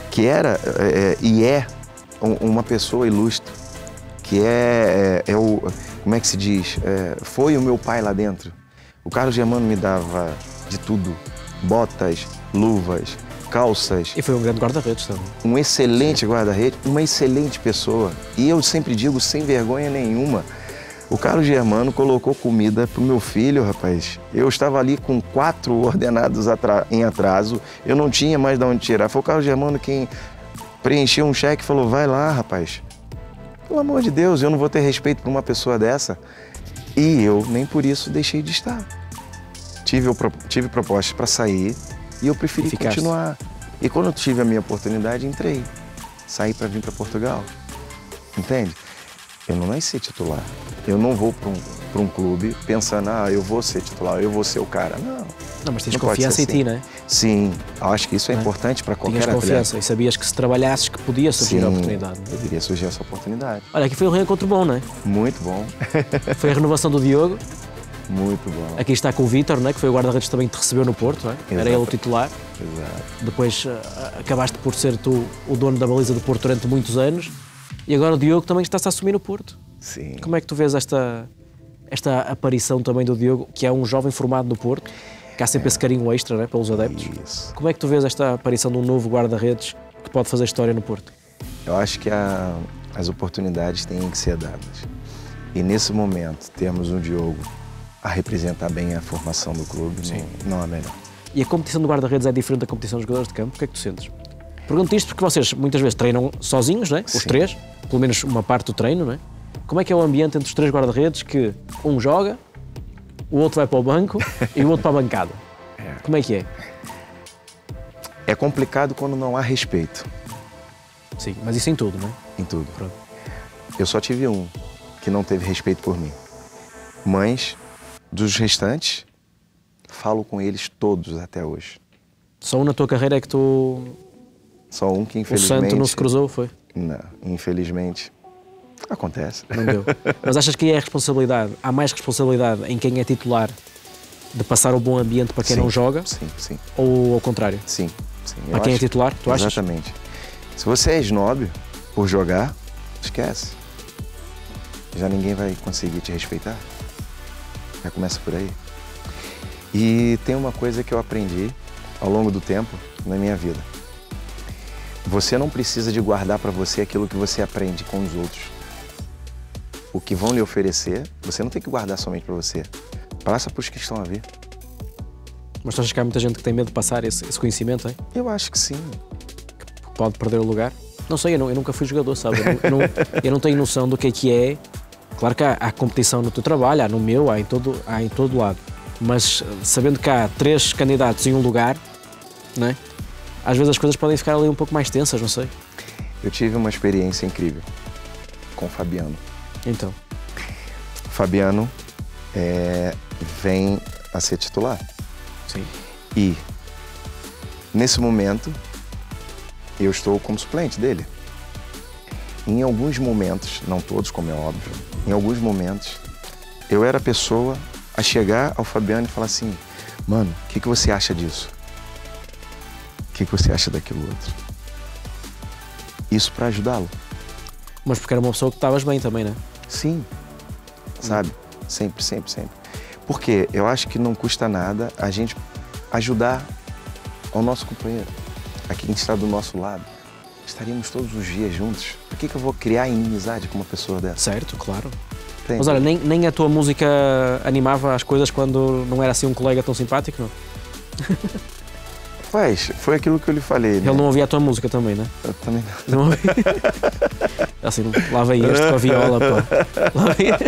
e é uma pessoa ilustre, que como é que se diz? Foi o meu pai lá dentro. O Carlos Germano me dava de tudo, botas, luvas, calças. E foi um grande guarda-redes também. Um excelente guarda-redes, uma excelente pessoa. E eu sempre digo, sem vergonha nenhuma, o Carlos Germano colocou comida pro meu filho, rapaz. Eu estava ali com 4 ordenados em atraso, eu não tinha mais de onde tirar. Foi o Carlos Germano quem preencheu um cheque e falou, vai lá, rapaz. Pelo amor de Deus, eu não vou ter respeito por uma pessoa dessa. E eu nem por isso deixei de estar. Tive propostas para sair e eu preferi continuar. E quando eu tive a minha oportunidade, entrei. Saí para vir para Portugal. Entende? Eu não nasci titular. Eu não vou para um clube pensando, eu vou ser titular, eu vou ser o cara. Não. Não, mas tens confiança em ti, não é? Sim, acho que isso é importante para qualquer atleta. Tinhas confiança e sabias que se trabalhasses que podia surgir a oportunidade. Poderia surgir essa oportunidade. Olha, aqui foi um reencontro bom, não é? Muito bom. Foi a renovação do Diogo. Muito bom. Aqui está com o Vítor, não é? Que foi o guarda-redes também que te recebeu no Porto, não é? Era ele o titular. Exato. Depois acabaste por ser tu o dono da baliza do Porto durante muitos anos. E agora o Diogo também está-se a assumir no Porto. Sim. Como é que tu vês esta aparição também do Diogo, que é um jovem formado no Porto, que há sempre esse carinho extra, né, pelos adeptos? Isso. Como é que tu vês esta aparição de um novo guarda-redes que pode fazer história no Porto? Eu acho que as oportunidades têm que ser dadas. E nesse momento, temos um Diogo a representar bem a formação do clube, não há melhor. E a competição do guarda-redes é diferente da competição dos jogadores de campo? O que é que tu sentes? Pergunto isto porque vocês muitas vezes treinam sozinhos, não é? Os três, pelo menos uma parte do treino, não é? Como é que é o ambiente entre os 3 guarda-redes que um joga, o outro vai para o banco e o outro para a bancada? Como é que é? É complicado quando não há respeito. Sim, mas isso em tudo, não é? Em tudo. Pronto. Eu só tive um que não teve respeito por mim. Mas, dos restantes, falo com eles todos até hoje. Só um na tua carreira é que tu... Só um que infelizmente... O Santo não se cruzou, foi? Não, infelizmente... Acontece. Não deu. Mas achas que é a responsabilidade, há mais responsabilidade em quem é titular de passar o bom ambiente para quem não joga? Sim. Ou ao contrário? Sim. Para quem é titular, tu achas? Exatamente. Se você é snob por jogar, esquece. Já ninguém vai conseguir te respeitar. Já começa por aí. E tem uma coisa que eu aprendi ao longo do tempo na minha vida. Você não precisa de guardar para você aquilo que você aprende com os outros. O que vão lhe oferecer, você não tem que guardar somente para você. Passa para os que estão a ver. Mas tu achas que há muita gente que tem medo de passar esse conhecimento, hein? Eu acho que sim. Que pode perder o lugar? Não sei, eu nunca fui jogador, sabe? Eu não tenho noção do que é. Claro que há competição no teu trabalho, há no meu, há em todo lado. Mas sabendo que há 3 candidatos em um lugar, não é? Às vezes as coisas podem ficar ali um pouco mais tensas, não sei. Eu tive uma experiência incrível com o Fabiano. Então? O Fabiano vem a ser titular. Sim. E, nesse momento, eu estou como suplente dele. Em alguns momentos, não todos, como é óbvio, em alguns momentos, eu era a pessoa a chegar ao Fabiano e falar assim, mano, o que você acha disso? O que você acha daquilo outro? Isso para ajudá-lo. Mas porque era uma pessoa que estavas bem também, né? Sim, sabe? Sempre. Porque eu acho que não custa nada a gente ajudar ao nosso companheiro, a quem está do nosso lado. Estaríamos todos os dias juntos. Por que eu vou criar inimizade com uma pessoa dessa? Certo, claro. Entende? Mas olha, nem a tua música animava as coisas quando não era assim um colega tão simpático, não? Rapaz, foi aquilo que eu lhe falei, né? Ele não ouvia a tua música também, né? Eu também não. Não ouvia? Assim, lá vem este com a viola, pô.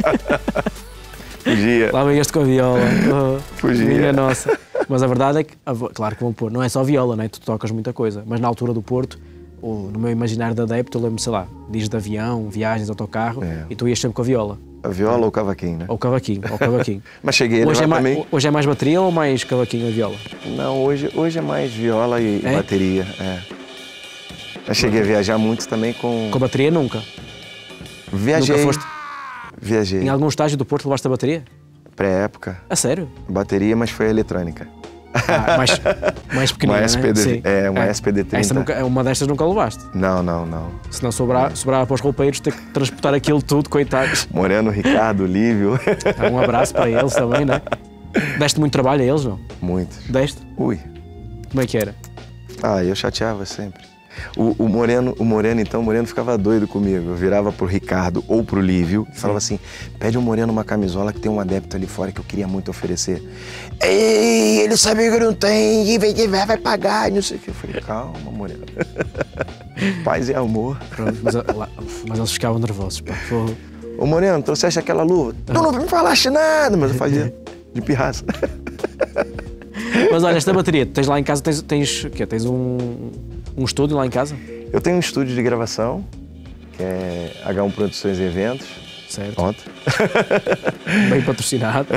Fugia. Lá vem este com a viola. Fugia. Minha nossa. Mas a verdade é que, claro que vão pôr, não é só viola, né? Tu tocas muita coisa. Mas na altura do Porto, ou no meu imaginário de adepto, eu lembro, sei lá, dias de avião, viagens, autocarro, e tu ias sempre com a viola. A viola ou o cavaquinho, né? Ou o cavaquinho. Mas cheguei a levar também... Hoje é mais bateria ou mais cavaquinho e viola? Não, hoje é mais viola e bateria, Eu cheguei a viajar muito também com... Com bateria nunca? Viajei. Nunca foste? Viajei. Em algum estágio do Porto levaste a bateria? Pré-época. A sério? Bateria, mas foi eletrônica. Mais pequenina, uma SPD, né? uma SPD-30. Uma destas nunca levaste? Não. Se não sobrava para os roupeiros ter que transportar aquilo tudo, coitados. Moreno, Ricardo, Lívio. Um abraço para eles também, né? Deste muito trabalho a eles, não? Muito. Deste? Ui. Como é que era? Ah, eu chateava sempre. O Moreno ficava doido comigo. Eu virava pro Ricardo ou pro Lívio e falava assim, pede ao Moreno uma camisola que tem um adepto ali fora que eu queria muito oferecer. Ei, ele sabe que não tem, e vai pagar, não sei o que. Eu falei, calma, Moreno. Paz e amor. Pronto, mas eles ficavam nervosos, pá. Ô Moreno, trouxeste aquela luva? Tu não me falaste nada, mas eu fazia de pirraça. Mas olha, esta bateria, tens lá em casa, tens o quê? Tens um estúdio lá em casa? Eu tenho um estúdio de gravação, que é H1 Produções e Eventos. Certo. Ontem. Bem patrocinado.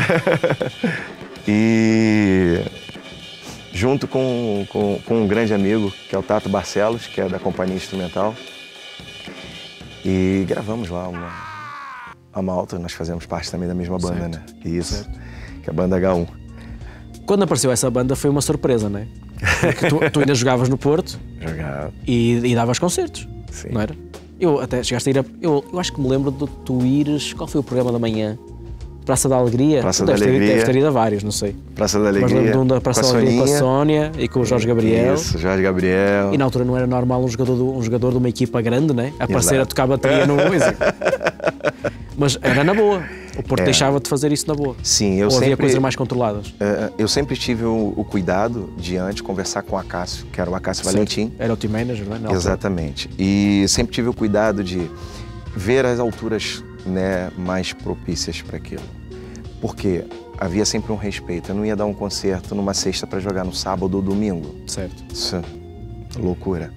E junto com um grande amigo, que é o Tato Barcelos, que é da Companhia Instrumental. E gravamos lá a Malta, nós fazemos parte também da mesma banda, certo. né? Isso, certo. Que é a banda H1. Quando apareceu essa banda foi uma surpresa, não é? Porque tu ainda jogavas no Porto. Jogava. E davas concertos, Sim. não era? Eu até chegaste a ir eu acho que me lembro de tu ires, qual foi o programa da manhã? Praça da Alegria? Praça da Alegria. Deves ter ido a vários, não sei. Praça da Alegria. Mas lembro de um da Praça da Alegria com a Sónia e com o Jorge Gabriel. Isso, Jorge Gabriel. E na altura não era normal um jogador de uma equipa grande, né? Aparecer a tocar bateria no music. Mas era na boa. O Porto deixava-te fazer isso na boa. Sim, eu Ou sempre... havia coisas mais controladas? Eu sempre tive o cuidado de antes conversar com o Acácio, que era o Acácio Valentim. Era o team manager, não é? Exatamente. E sempre tive o cuidado de ver as alturas, né, mais propícias para aquilo. Porque havia sempre um respeito. Eu não ia dar um concerto numa sexta para jogar no sábado ou domingo. Certo. Isso é loucura.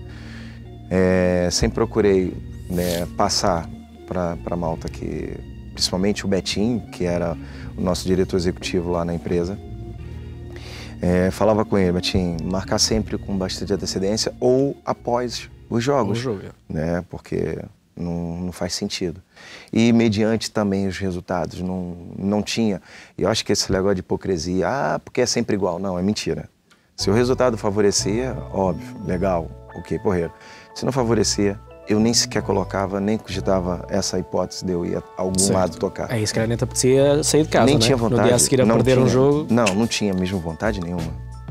Sempre procurei, né, passar para Malta, que principalmente o Betinho, que era o nosso diretor executivo lá na empresa, falava com ele, Betinho, marcar sempre com bastante antecedência ou após os jogos, né, porque não faz sentido. E mediante também os resultados, não tinha. E eu acho que esse negócio de hipocrisia, porque é sempre igual, não, é mentira. Se o resultado favorecia, óbvio, legal, ok, porreiro. Se não favorecia, eu nem sequer colocava, nem cogitava essa hipótese de eu ir a algum lado tocar. É isso, que nem te apetecia sair de casa, nem né? tinha vontade. No dia a seguir a perder um jogo. Não tinha mesmo vontade nenhuma.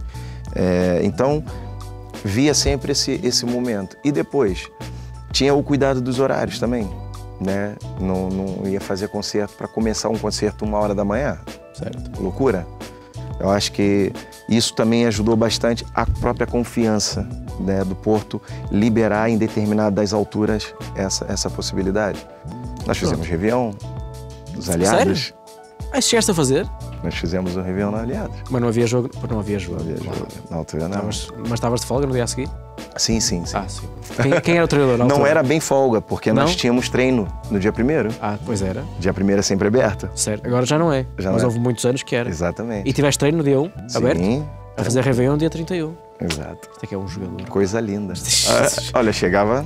Então, via sempre esse momento. E depois, tinha o cuidado dos horários também, né? Não ia fazer concerto para começar um concerto 1h da manhã. Certo. Loucura. Eu acho que isso também ajudou bastante a própria confiança, né, do Porto liberar em determinadas alturas essa possibilidade. Nós fizemos Réveillon dos Aliados. Sério? Chegaste a fazer? Nós fizemos o Réveillon nos Aliados. Mas não havia jogo? Não havia jogo. Na altura não. Mas estavas de folga no dia a seguir? Sim. Sim. Quem era o treinador na altura? Não era bem folga, porque nós tínhamos treino no dia 1º. Pois era. Dia 1º é sempre aberto. Certo. Agora já não é. Mas houve muitos anos que era. Exatamente. E tiveste treino no dia 1, aberto? Sim. A fazer Réveillon no dia 31. Exato. Isto é que é um jogador. Coisa linda. Olha, chegava...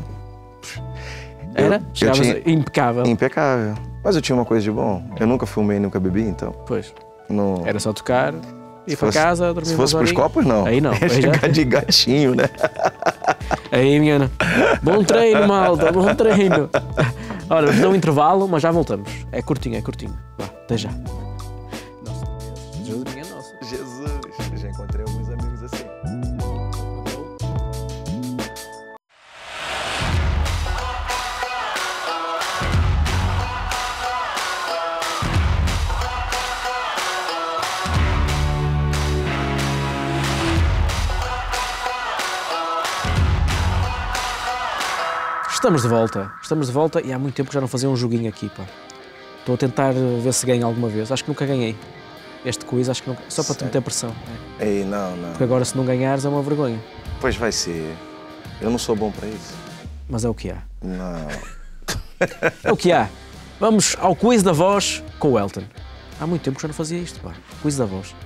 Chegavas impecável. Impecável. Mas eu tinha uma coisa de bom. Eu nunca fumei, nunca bebi, então... Pois. Não... Era só tocar, ir para casa, dormir. Se fosse pros copos, não. Aí não. Ia chegar de gatinho, né? Aí, minha... Bom treino, malta, bom treino. Olha, vamos dar um intervalo, mas já voltamos. É curtinho. Vá, até já. Nossa, Jesus, minha nossa. Jesus, já encontrei alguns amigos assim. Estamos de volta e há muito tempo que já não fazia um joguinho aqui, pá. Estou a tentar ver se ganho alguma vez. Acho que nunca ganhei. Este quiz, acho que nunca. Só para te meter pressão. Ei, não. Porque agora se não ganhares é uma vergonha. Pois vai ser. Eu não sou bom para isso. Mas é o que há. Não. É o que há. Vamos ao quiz da voz com o Elton. Há muito tempo que já não fazia isto, pá. Quiz da voz.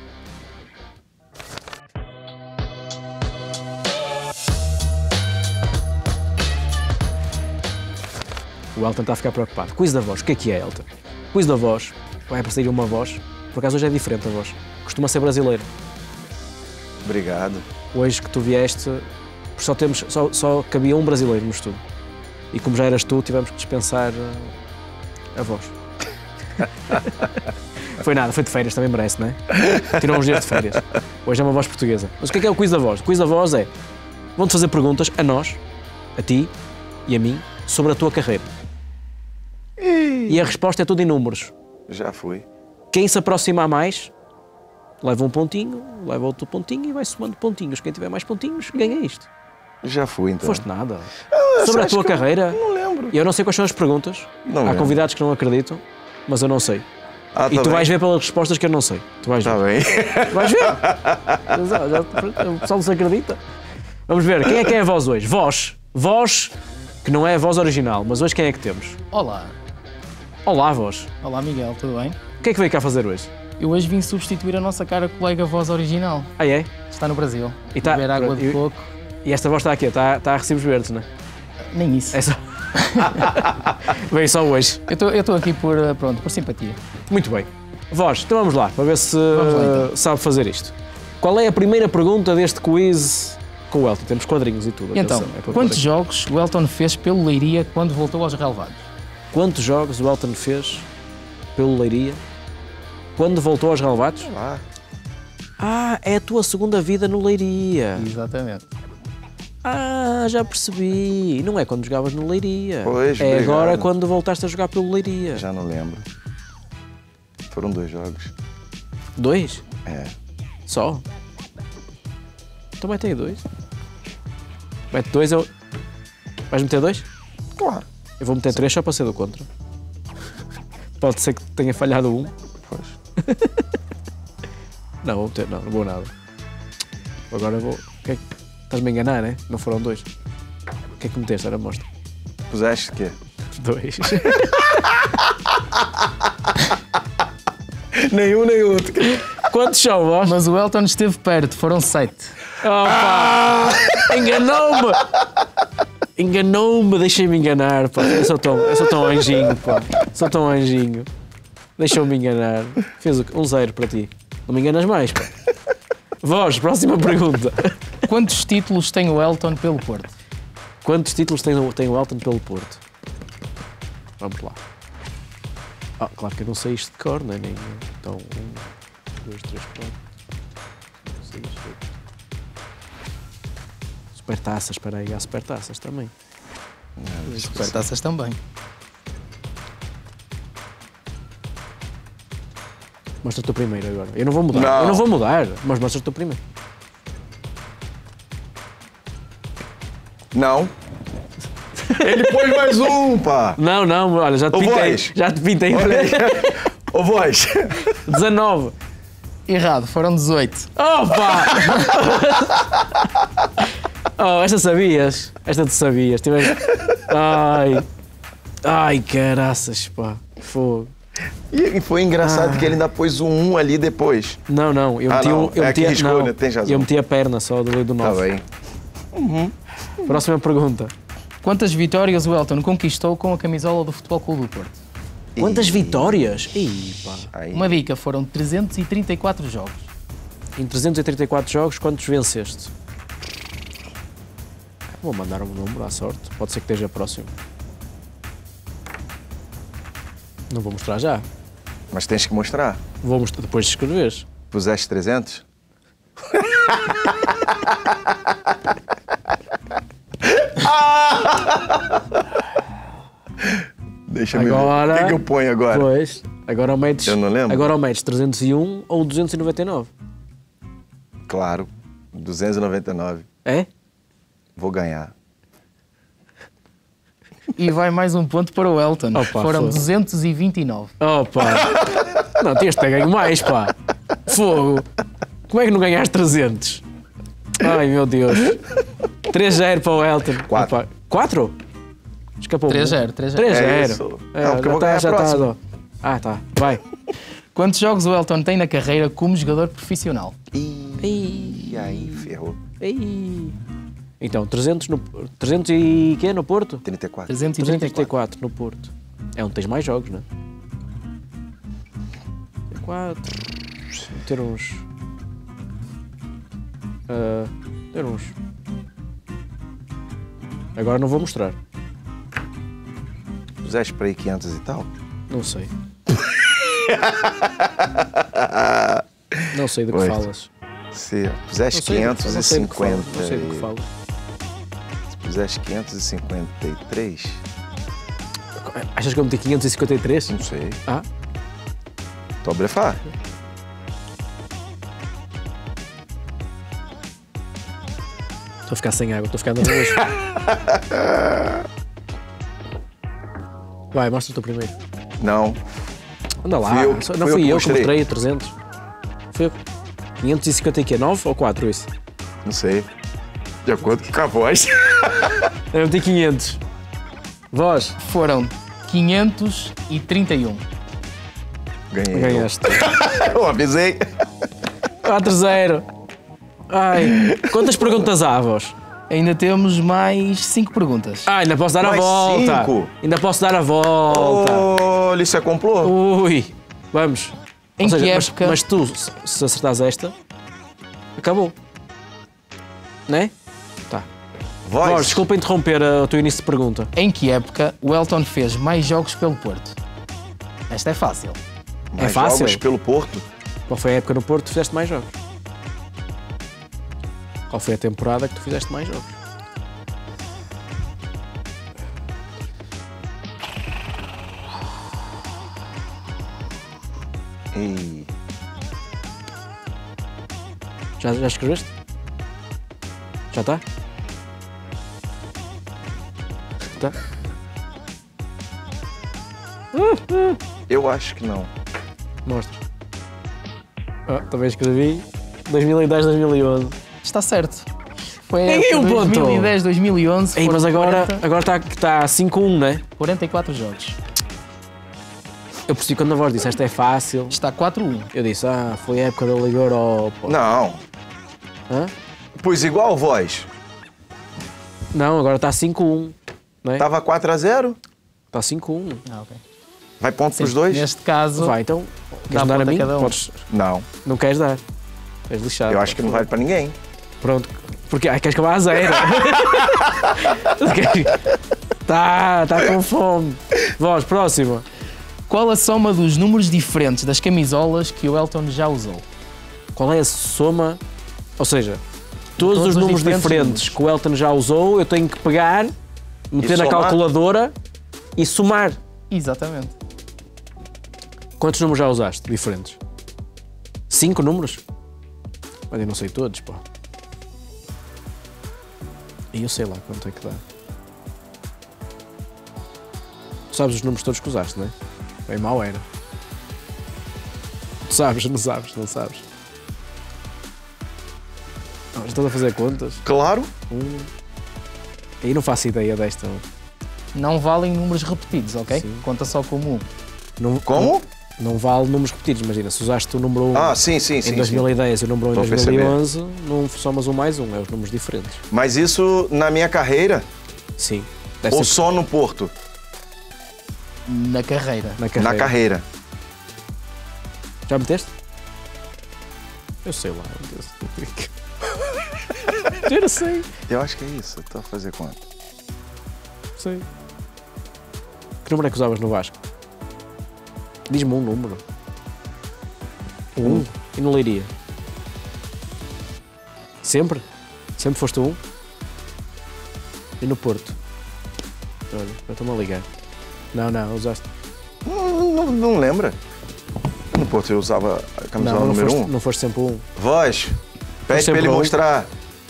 O Elton está a ficar preocupado. Quiz da voz. O que é, Elton? Quiz da voz. Vai aparecer uma voz. Por acaso hoje é diferente a voz. Costuma ser brasileiro. Obrigado. Hoje que tu vieste, só cabia um brasileiro no estúdio. E como já eras tu, tivemos que dispensar a voz. Foi nada, foi de férias, também merece, não é? Tirou uns dias de férias. Hoje é uma voz portuguesa. Mas o que é o quiz da voz? O quiz da voz é, vão-te fazer perguntas a nós, a ti e a mim, sobre a tua carreira. E a resposta é tudo em números. Já fui. Quem se aproximar mais, leva um pontinho, leva outro pontinho e vai somando pontinhos. Quem tiver mais pontinhos, ganha isto. Já fui, então. Foste nada. Sobre a tua carreira, não lembro. eu não sei quais são as perguntas. Não Há lembro. convidados que não acreditam, mas eu não sei. E tá tu bem. vais ver pelas respostas que eu não sei. Tu vais ver. Tá bem. Vais ver. O pessoal não se acredita. Vamos ver, quem é a voz hoje? Voz que não é a voz original, mas hoje quem é que temos? Olá. Olá, voz. Olá, Miguel, tudo bem? O que é que veio cá fazer hoje? Eu hoje vim substituir a nossa cara colega voz original. Ah, é? Está no Brasil. E tá- Beber água de e- coco. E esta voz está aqui, está a recibos verdes, não é? Nem isso. É só... Veio só hoje. Eu estou aqui por simpatia. Muito bem. Voz, então vamos lá, para ver se Vamos lá, então. sabe fazer isto. Qual é a primeira pergunta deste quiz com o Elton? Temos quadrinhos e tudo. Então, atenção, é para quantos poder- jogos o Elton fez pelo Leiria quando voltou aos relevados? Quantos jogos o Elton fez pelo Leiria quando voltou aos relevados? Ah, Ah, é a tua segunda vida no Leiria. Exatamente. Ah, já percebi. Não é quando jogavas no Leiria. Pois, é obrigado. agora quando voltaste a jogar pelo Leiria. já não lembro. Foram 2 jogos. 2? É. Só? Então mete aí 2. Mete 2, eu... Vais meter 2? Claro. Eu vou meter 3 só para ser do contra. Pode ser que tenha falhado um. Pois. Não, vou meter, não vou nada. Agora vou... O que é que... Estás-me a enganar, né? Não foram 2. O que é que meteste? Era mostra. Puseste o quê? 2. Nenhum, nem outro. Quantos são, vós? Mas o Elton esteve perto, foram 7. Opa! Enganou-me! Enganou-me, deixei-me enganar, pá. Eu sou tão anjinho, pá. Sou tão anjinho. Deixou-me enganar. Fez o 1-0 para ti. Não me enganas mais, pá. Vós, próxima pergunta. Quantos títulos tem o Elton pelo Porto? Quantos títulos tem o Elton pelo Porto? Vamos lá. Ah, claro que eu não sei isto de cor, não é? Nem... Então, 1, 2, 3, 4, 5, 6, 7. Supertaças, espera aí, há supertaças também. Supertaças também. Mostra-te o primeiro agora. Eu não vou mudar. Não. Eu não vou mudar, mas mostra-te o primeiro. Não. Ele pôs mais um, pá. Não, não, olha, já te Ô, pintei. voz. Já te pintei. Olha aí. Ô, voz. 19. Errado, foram 18. Opa! Oh, esta sabias. Esta tu sabias. Ai, caraças, pá. Fogo. E foi engraçado que ele ainda pôs um ali depois. Não, não. Eu Ah, meti não. o. Eu É meti que a, riscou, não, né? Tens razão. eu meti a perna só do 9. Tá bem. Próxima pergunta. Quantas vitórias o Elton conquistou com a camisola do Futebol Clube do Porto? Quantas vitórias? Ih, pá. Aí. Uma dica, foram 334 jogos. Em 334 jogos, quantos venceste? Vou mandar um número à sorte. Pode ser que esteja próximo. Não vou mostrar já. Mas tens que mostrar. Vou mostrar depois de escreveres. Puseste 300? Deixa-me Agora- ver. O que é que eu ponho agora? Pois. Agora metes. Eu não lembro. Agora metes 301 ou 299. Claro, 299. É? Vou ganhar. E vai mais um ponto para o Elton. Opa, foram foda. 229. Oh, pá. Não, tinhas de ter ganho mais, pá. Fogo. Como é que não ganhaste 300? Ai, meu Deus. 3-0 para o Elton. 4. Opa. 4? Escapou. 3-0, 3-0. 3-0. É isso. Não, porque eu vou ganhar a próxima. Ah, tá. Vai. Quantos jogos o Elton tem na carreira como jogador profissional? E aí, ferrou. Ei. Então, 300 e quê no Porto? 34. 334. 334 no Porto. É onde tens mais jogos, não é? 4. Ter uns. Ter uns. Agora não vou mostrar. Puseste para aí 500 e tal? Não sei. Não sei do que Oito. falas. Se puseste Não sei do que falas. 550. Não sei do que falas. Se puseste 553, Achas que eu meti 553? não sei. Ah, Tô a blefar. estou a ficar sem água, estou a ficar nervoso. Vai, mostra tu primeiro. Não. Anda lá, Fui eu- não fui fui eu que eu que mostrei. mostrei a 300. Foi eu. 550 e quê? 9 ou 4 isso? Não sei. De acordo com a voz. Eu meti 500. Vós, Foram 531. Ganhei. ganhaste. Eu avisei. 4-0. Ai, quantas perguntas há, vós? Ainda temos mais 5 perguntas. Ah, ainda posso dar a Mais volta. 5? Ainda posso dar a volta. Olha, isso é complô? Ui, vamos. Em Ou seja, que mas- época- Mas tu, se acertares esta, acabou. Né? Tá. Voz. Vós, desculpa interromper o teu início de pergunta. Em que época o Elton fez mais jogos pelo Porto? Esta é fácil. Mais é fácil? jogos pelo Porto. Qual foi a época no Porto que tu fizeste mais jogos? Qual foi a temporada que tu fizeste mais jogos? E Já escreveste? Já está? Tá? eu acho que não. Mostra. Também escrevi 2010, 2011. Está certo. Foi a Ganhei época um ponto. 2010, 2011. Ei, mas foram agora 40, está 5-1, né? 44 jogos. Eu percebi quando a voz disse esta é fácil. Está 4-1. Eu disse, foi a época da Liga Europa. Não. Hã? Pois igual voz. Não, agora está 5-1. Não é? Tava 4-0. Está 5-1. Ah, ok. Vai ponto pros dois? Neste caso, Vai, então. Dá Queres dar a ponto a mim? cada um. Podes. Não. Não queres dar. És lixado. Eu acho que não vale pra ninguém. Pronto. Porque queres acabar a zero. Tá com fome. Vós, próxima. qual a soma dos números diferentes das camisolas que o Elton já usou? Qual é a soma? Ou seja, todos Todos os os números diferentes diferentes que o Elton já usou, eu tenho que pegar, meter na somar? calculadora e somar. Exatamente. Quantos números já usaste diferentes? 5 números? Olha, eu não sei todos, pá. E eu sei lá quanto é que dá. Tu sabes os números todos que usaste, não é? Bem mau era. Tu sabes, não sabes, não sabes. Não, já estás a fazer contas? Claro. Aí não faço ideia desta. Não valem números repetidos, ok? Sim. Conta só como um. Não, Como? Não vale números repetidos. Imagina, se usaste o número 1 Ah, sim, sim, em sim. sim. 2010 e o número 1 em Estou a perceber. 2011, não somas um mais um, é os números diferentes. Mas isso na minha carreira Sim. Deve ou ser só no Porto? Na carreira. na carreira. Na carreira. Já meteste? Eu sei lá. Eu não sei. Eu acho que é isso. Estou a fazer quanto? Sei. Que número é que usavas no Vasco? Diz-me um número. Um? E no Leiria? Sempre? Sempre foste um? E no Porto? Olha, eu estou-me a ligar. Não, usaste. Não lembra? No Porto eu usava a camisola número foste, 1. não foste sempre um. Voz, pede sempre para ele um. mostrar.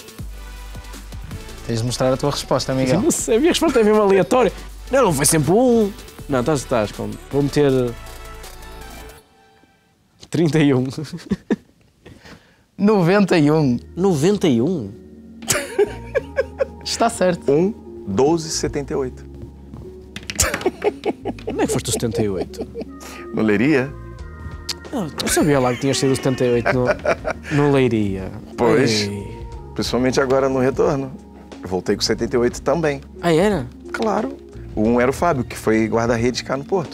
Tens de mostrar a tua resposta, Eu Miguel. não sei, a minha resposta é mesmo aleatória. Não foi sempre um. Não, estás com... Vou meter... 31. 91. 91? Está certo. 12,78. Onde é que foste o 78? No Leiria? Eu sabia lá que tinhas sido o 78 no Leiria. Pois. Ei. Principalmente agora no retorno. Eu voltei com 78 também. Ah, era? Claro. O 1 era o Fábio, que foi guarda-redes cá no Porto.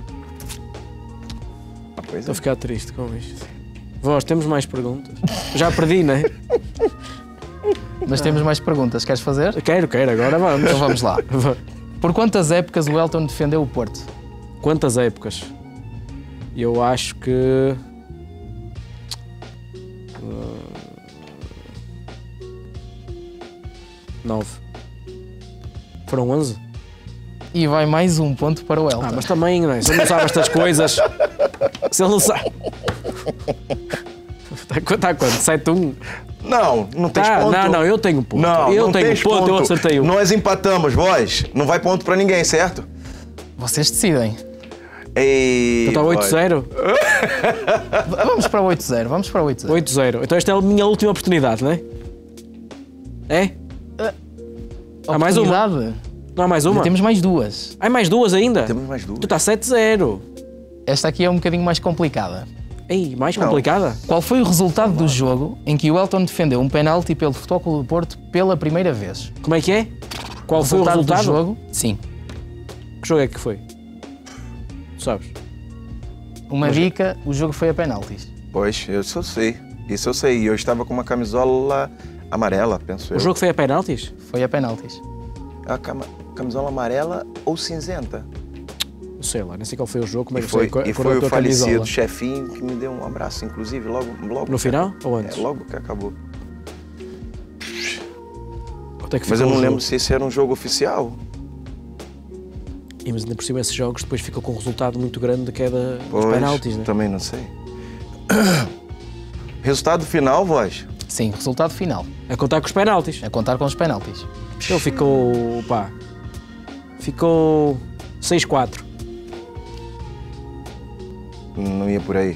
Pois Estou é. a ficar triste com isto. Vós, temos mais perguntas? Já perdi, não é? Mas temos mais perguntas. Queres fazer? Quero, agora vamos. Então vamos lá. Por quantas épocas o Elton defendeu o Porto? Quantas épocas? Eu acho que... 9. Foram 11? E vai mais um ponto para o Elton. Mas também, não é? Se ele não sabe estas coisas... Se ele não sabe... Está quanto? 7-1? Não tens ponto. Não, eu tenho ponto. Não, eu não tenho tens ponto, eu acertei um. Nós empatamos, vós. Não vai ponto para ninguém, certo? Vocês decidem. Ei, Então está 8-0? Vamos para 8-0, vamos para 8-0. 8-0. Então esta é a minha última oportunidade, não é? É? Há mais uma? Não há mais uma? Temos mais duas. Há mais duas ainda? Temos mais duas. Tu está 7-0. Esta aqui é um bocadinho mais complicada. Ei, mais complicada? Qual foi o resultado do jogo em que o Elton defendeu um penalti pelo Futebol Clube do Porto pela primeira vez? Como é que é? Qual foi o resultado do jogo? Sim. Que jogo é que foi? Tu sabes? Uma dica, o jogo foi a penaltis. Pois, isso eu sei. Isso eu sei. E eu estava com uma camisola amarela, penso eu. O jogo foi a penaltis? Foi a penaltis. A camisola amarela ou cinzenta? Não sei lá, nem sei qual foi o jogo, como é que foi foi. E foi o falecido chefinho que me deu um abraço, inclusive, logo no final ou antes? Logo que acabou. Mas eu não lembro se esse era um jogo oficial. Mas ainda por cima esses jogos depois ficam com um resultado muito grande de queda dos penaltis, né? Também não sei. Resultado final, voz? Sim, resultado final. A contar com os penaltis. A contar com os penaltis. Ele ficou, ficou 6-4. Não ia por aí.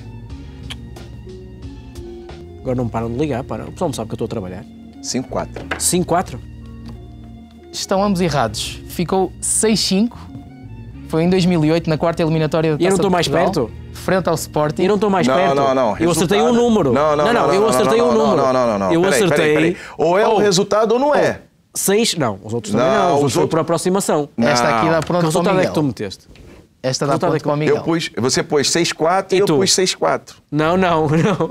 Agora não me param de ligar, para. O pessoal não sabe que eu estou a trabalhar. 5-4. 5-4? Estão ambos errados. Ficou 6-5. Foi em 2008, na quarta eliminatória da Taça E eu não estou de mais Portugal, perto? Frente ao Sporting. Eu não estou mais perto? Não. Eu acertei um número. Não, eu acertei um número. Não. Eu acertei... Peraí. Ou é o resultado ou não é. 6, não. Os outros também não. Os outros foi por aproximação. Esta aqui dá Que ponto para o resultado Miguel. é que tu meteste? Esta dá ponto para o Miguel. Você pôs 6-4 e eu pus 6-4. Não. Não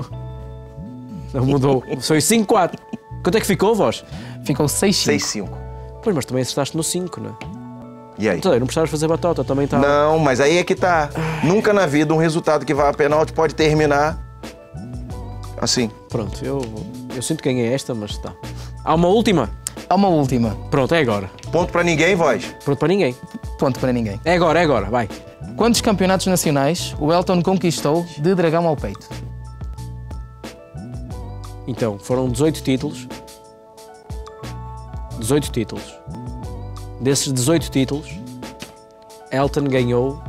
mudou. Foi 5-4. Quanto é que ficou, vós? Ficou 6-5. 6-5. Pois, mas também acertaste no 5, não é? E aí? Então, não precisavas fazer batota, também está... Não, mas aí é que tá. Nunca na vida um resultado que vai a penalti pode terminar assim. Pronto, eu sinto que ganhei esta, mas está. Há uma última? Há uma última. Pronto, é agora. Ponto para ninguém, voz? Pronto para ninguém. Ponto para ninguém. É agora, vai. Quantos campeonatos nacionais o Elton conquistou de dragão ao peito? Então, foram 18 títulos. 18 títulos. Desses 18 títulos, Elton ganhou...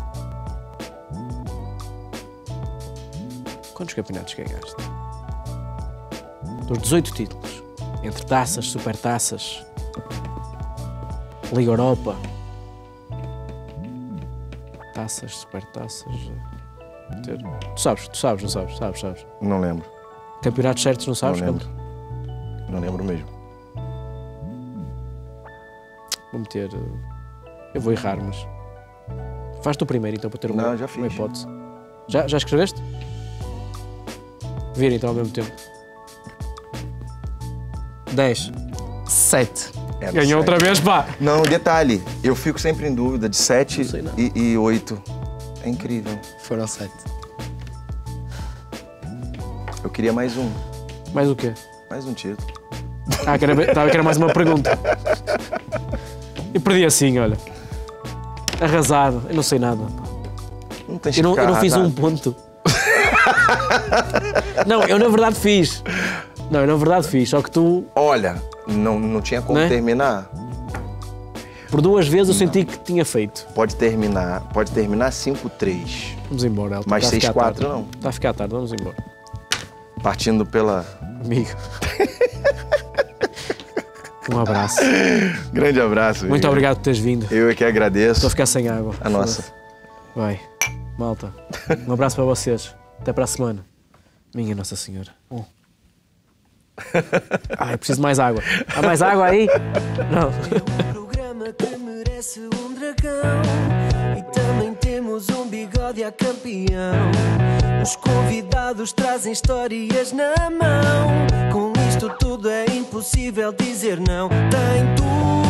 Quantos campeonatos ganhaste? Dos 18 títulos. Entre taças, supertaças, Liga Europa... Taças, supertaças... Tu sabes, não sabes? Sabes. Não lembro. Campeonatos certos não sabes? Não lembro. Não lembro mesmo. Vou meter... Eu vou errar, mas... Faz tu primeiro, então, para ter uma hipótese. Já escreveste? Vira, então, ao mesmo tempo. 10. 7. Ganhou outra vez, pá! Não, detalhe. Eu fico sempre em dúvida de 7 e 8. É incrível. Foram 7. Eu queria mais um. Mais o quê? Mais um título. Estava que era mais uma pergunta. E perdi assim, olha. Arrasado. Eu não sei nada. Não tens eu não fiz um ponto. Não, eu na verdade fiz. Só que tu... Olha, não tinha como terminar. Por 2 vezes eu senti que tinha feito. Pode terminar 5-3. Vamos embora, Elton. Mas 6-4 não. Está a ficar tarde, vamos embora. Partindo pela... Amigo. Um abraço. Grande abraço. Muito obrigado por teres vindo. Eu é que agradeço. Estou a ficar sem água. A nossa. Vai. Malta. Um abraço para vocês. Até para a semana. Minha Nossa Senhora. Ai, preciso de mais água. Há mais água aí? Não. É um programa que merece um dragão. E também temos um bigode a campeão. Os convidados trazem histórias na mão. Com isto tudo é impossível dizer não. Tem tudo